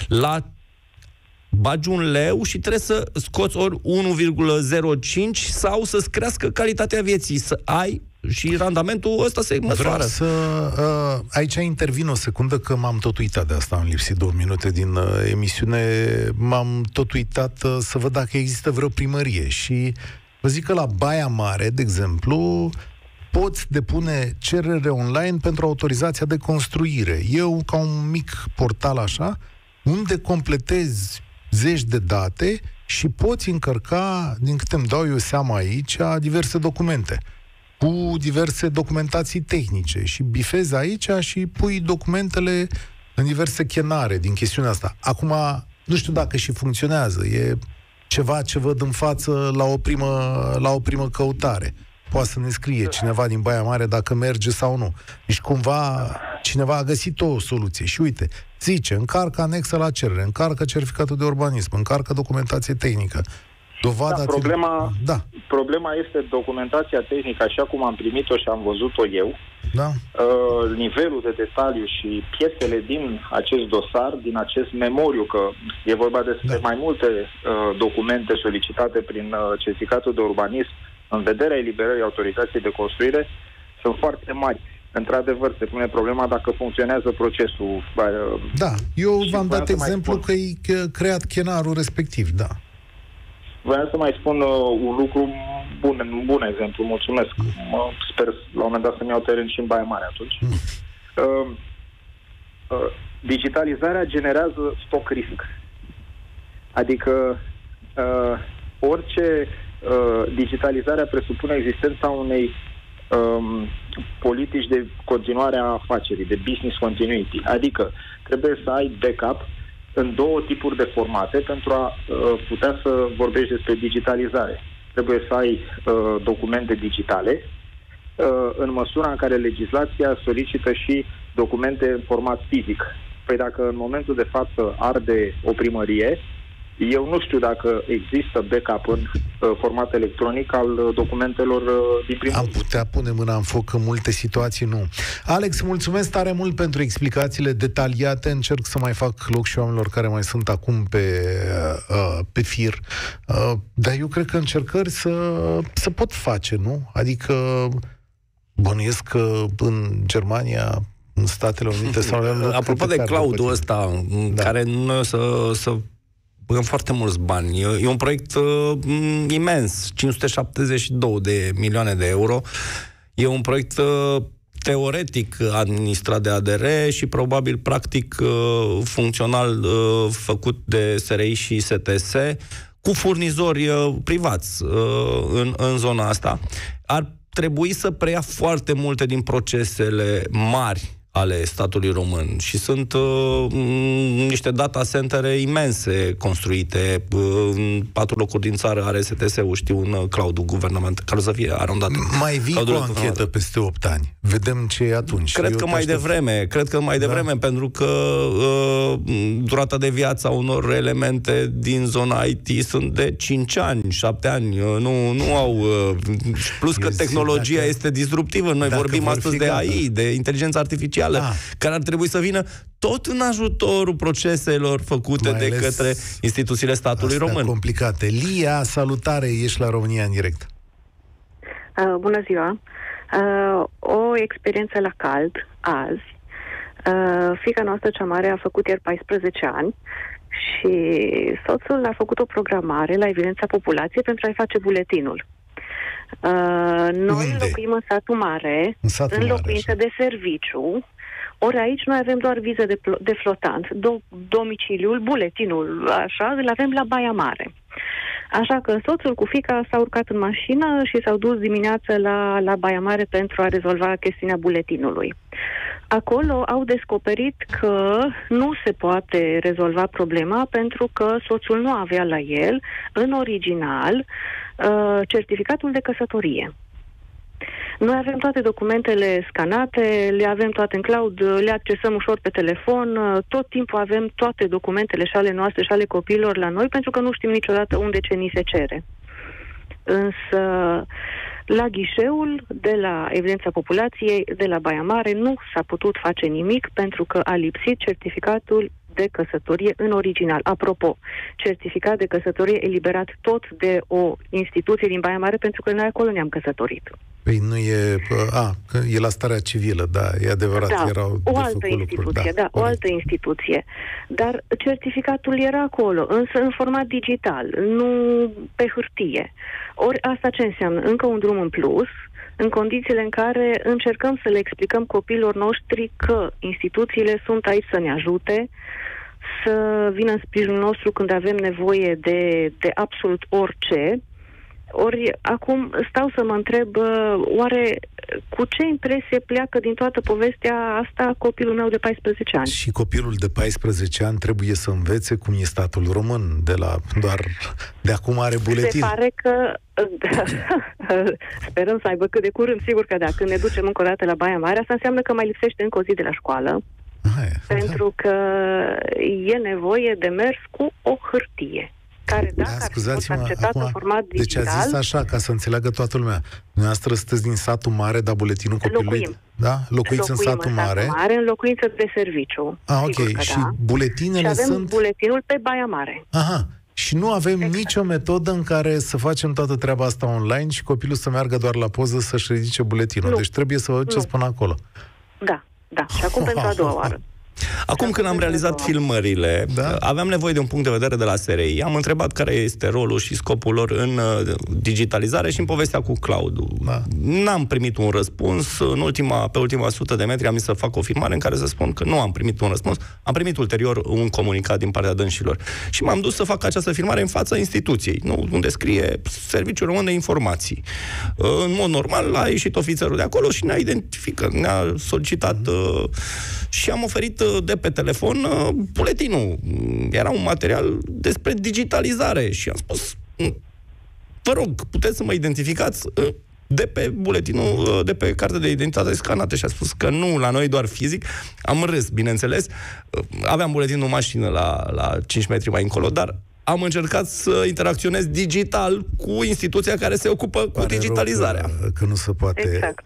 Bagi un leu și trebuie să scoți ori 1,05 sau să-ți crească calitatea vieții, să ai și randamentul ăsta se măsoară. Aici intervin o secundă, că m-am tot uitat de asta, am lipsit 2 minute din emisiune, m-am tot uitat să văd dacă există vreo primărie și vă zic că la Baia Mare, de exemplu, poți depune cerere online pentru autorizația de construire. Eu, ca un mic portal așa, unde completezi zeci de date și poți încărca, din câte îmi dau eu seama aici, diverse documente, cu diverse documentații tehnice și bifezi aici și pui documentele în diverse chenare din chestiunea asta. Acum, nu știu dacă și funcționează, e ceva ce văd în față la o primă căutare. Poate să ne scrie cineva din Baia Mare dacă merge sau nu. Deci cumva cineva a găsit o soluție. Și uite, zice, încarcă anexă la cerere, încarcă certificatul de urbanism, încarcă documentație tehnică. Dovada problema este documentația tehnică, așa cum am primit-o și am văzut-o eu. Da. Nivelul de detaliu și piesele din acest dosar, din acest memoriu, că e vorba despre mai multe documente solicitate prin certificatul de urbanism în vederea eliberării autorizației de construire, sunt foarte mari. Într-adevăr, se pune problema dacă funcționează procesul. Da, eu v-am dat exemplu că e creat chenarul respectiv, da. Vreau să mai spun un lucru un bun exemplu, mulțumesc. Sper la un moment dat să-mi iau teren și în Baia Mare atunci. Digitalizarea generează stock risc. Adică orice digitalizarea presupune existența unei politici de continuare a afacerii, de business continuity. Adică trebuie să ai backup în 2 tipuri de formate pentru a putea să vorbești despre digitalizare. Trebuie să ai documente digitale în măsura în care legislația solicită și documente în format fizic. Păi dacă în momentul de față arde o primărie, eu nu știu dacă există backup în format electronic al documentelor din primărie. Am putea pune mâna în foc în multe situații, nu. Alex, mulțumesc tare mult pentru explicațiile detaliate. Încerc să mai fac loc și oamenilor care mai sunt acum pe fir. Dar eu cred că încercări să pot face, nu? Adică bănuiesc că în Germania, în Statele Unite sau... Apropo de cloud-ul ăsta, care noi să băgăm foarte mulți bani. E un proiect imens, 572 de milioane de euro. E un proiect teoretic administrat de ADR și probabil practic funcțional făcut de SRI și STS cu furnizori privați în zona asta. Ar trebui să preia foarte multe din procesele mari ale statului român și sunt niște data centere imense construite. În 4 locuri din țară are STS-ul, știu, un cloud guvernamental care să fie arondat. Mai vii cu o anchetă peste 8 ani. Vedem ce e atunci. Cred că mai devreme, pentru că durata de viață a unor elemente din zona IT sunt de 5 ani, 7 ani. Nu au... Plus că tehnologia este disruptivă. Noi vorbim astăzi de AI, de inteligență artificială, care ar trebui să vină tot în ajutorul proceselor făcute de către instituțiile statului român. Complicate. Lia, salutare, ești la România în direct. Bună ziua! O experiență la cald, azi. Fiica noastră cea mare a făcut ieri 14 ani și soțul a făcut o programare la evidența populației pentru a-i face buletinul. Noi locuim în satul mare, în locuință de serviciu, ori aici noi avem doar viză de flotant. Domiciliul, buletinul, așa, îl avem la Baia Mare. Așa că soțul cu fiica s-a urcat în mașină și s-au dus dimineața la Baia Mare pentru a rezolva chestiunea buletinului. Acolo au descoperit că nu se poate rezolva problema pentru că soțul nu avea la el, în original, certificatul de căsătorie. Noi avem toate documentele scanate, le avem toate în cloud, le accesăm ușor pe telefon, tot timpul avem toate documentele și ale noastre și ale copiilor la noi, pentru că nu știm niciodată unde ce ni se cere. Însă, la ghișeul de la evidența populației de la Baia Mare nu s-a putut face nimic pentru că a lipsit certificatul de căsătorie în original. Apropo, certificat de căsătorie eliberat tot de o instituție din Baia Mare pentru că noi acolo ne-am căsătorit. Păi nu e... e la starea civilă, da, e adevărat. Da, erau o altă instituție, o altă instituție. Dar certificatul era acolo, însă în format digital, nu pe hârtie. Ori asta ce înseamnă? Încă un drum în plus, în condițiile în care încercăm să le explicăm copiilor noștri că instituțiile sunt aici să ne ajute, să vină în sprijinul nostru când avem nevoie de absolut orice. Ori acum stau să mă întreb, oare cu ce impresie pleacă din toată povestea asta copilul meu de 14 ani? Și copilul de 14 ani trebuie să învețe cum e statul român, de acum are buletin. Se pare că sperăm să aibă cât de curând, sigur că da, când ne ducem încă o dată la Baia Mare, asta înseamnă că mai lipsește încă o zi de la școală, pentru că e nevoie de mers cu o hârtie. Care, dacă ar fi fost acceptat în format digital... Deci a zis așa, ca să înțeleagă toată lumea. Dumneavoastră sunteți din satul mare, dar buletinul copilului... Locuim. Da? Locuiți în satul mare? În locuință de serviciu. Ok. Și buletinele și avem sunt... buletinul pe Baia Mare. Aha. Și nu avem nicio metodă în care să facem toată treaba asta online și copilul să meargă doar la poză să-și ridice buletinul. Nu. Deci trebuie să vă duceți până acolo. Da. Și acum pentru a doua oară. Acum când am realizat filmările, aveam nevoie de un punct de vedere de la SRI. Am întrebat care este rolul și scopul lor în digitalizare și în povestea cu cloud-ul. N-am primit un răspuns. Pe ultima 100 de metri am zis să fac o filmare în care să spun că nu am primit un răspuns. Am primit ulterior un comunicat din partea dânșilor. Și m-am dus să fac această filmare în fața instituției, unde scrie Serviciul Român de Informații. În mod normal a ieșit ofițerul de acolo și ne-a identificat, ne-a solicitat și am oferit de pe telefon buletinul. Era un material despre digitalizare și am spus, vă rog, puteți să mă identificați de pe buletinul, de pe cartea de identitate scanată. Și a spus că nu, la noi doar fizic. Am râs, bineînțeles. Aveam buletinul în mașină la 5 metri mai încolo, dar am încercat să interacționez digital cu instituția care se ocupă cu digitalizarea. Că nu se poate... Exact.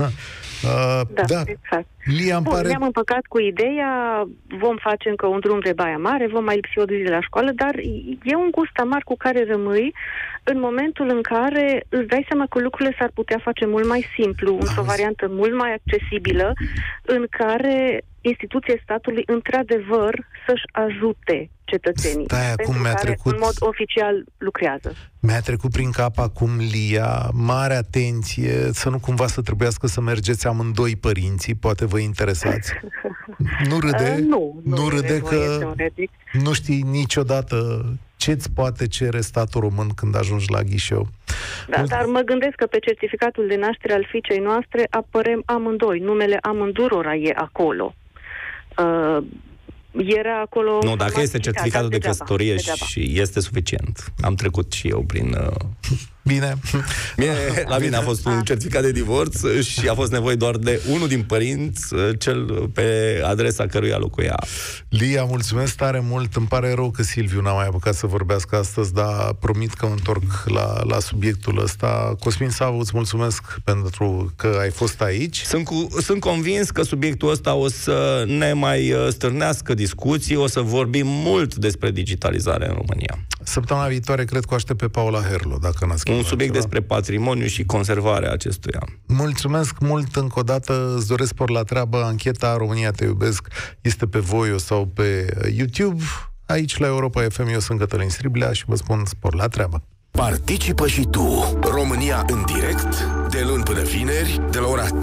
Exact. Lia, ne-am împăcat cu ideea, vom face încă un drum de Baia Mare, vom mai lipsi o zi de la școală, dar e un gust amar cu care rămâi în momentul în care îți dai seama că lucrurile s-ar putea face mult mai simplu, într-o variantă mult mai accesibilă, în care instituția statului într-adevăr să-și ajute cetățenii, pentru care în mod oficial lucrează. Mi-a trecut prin cap acum, Lia, mare atenție, să nu cumva să trebuiască să mergeți amândoi părinții, poate vă interesați. Nu râde? Nu râde că nu știi niciodată ce-ți poate cere statul român când ajungi la ghișeu. Da, dar mă gândesc că pe certificatul de naștere al fiicei noastre apărem amândoi. Numele amândurora e acolo. Era acolo... Nu, dacă este certificatul de căsătorie și este suficient. Am trecut și eu prin... Bine. La mine a fost un certificat de divorț și a fost nevoie doar de unul din părinți, cel pe adresa căruia locuia. Lia, mulțumesc tare mult. Îmi pare rău că Silviu n-a mai apucat să vorbească astăzi, dar promit că mă întorc la subiectul ăsta. Cosmin Savu, îți mulțumesc pentru că ai fost aici. Sunt convins că subiectul ăsta o să ne mai stârnească discuții, o să vorbim mult despre digitalizare în România. Săptămâna viitoare cred că o aștept pe Paula Herlo, dacă n-a schimbat. un subiect despre patrimoniu și conservarea acestuia. Mulțumesc mult încă o dată, îți doresc spor la treabă. Ancheta România Te Iubesc este pe Voio sau pe YouTube. Aici la Europa FM eu sunt Cătălin Striblea și vă spun spor la treabă. Participă și tu. România în direct, de luni până vineri, de la ora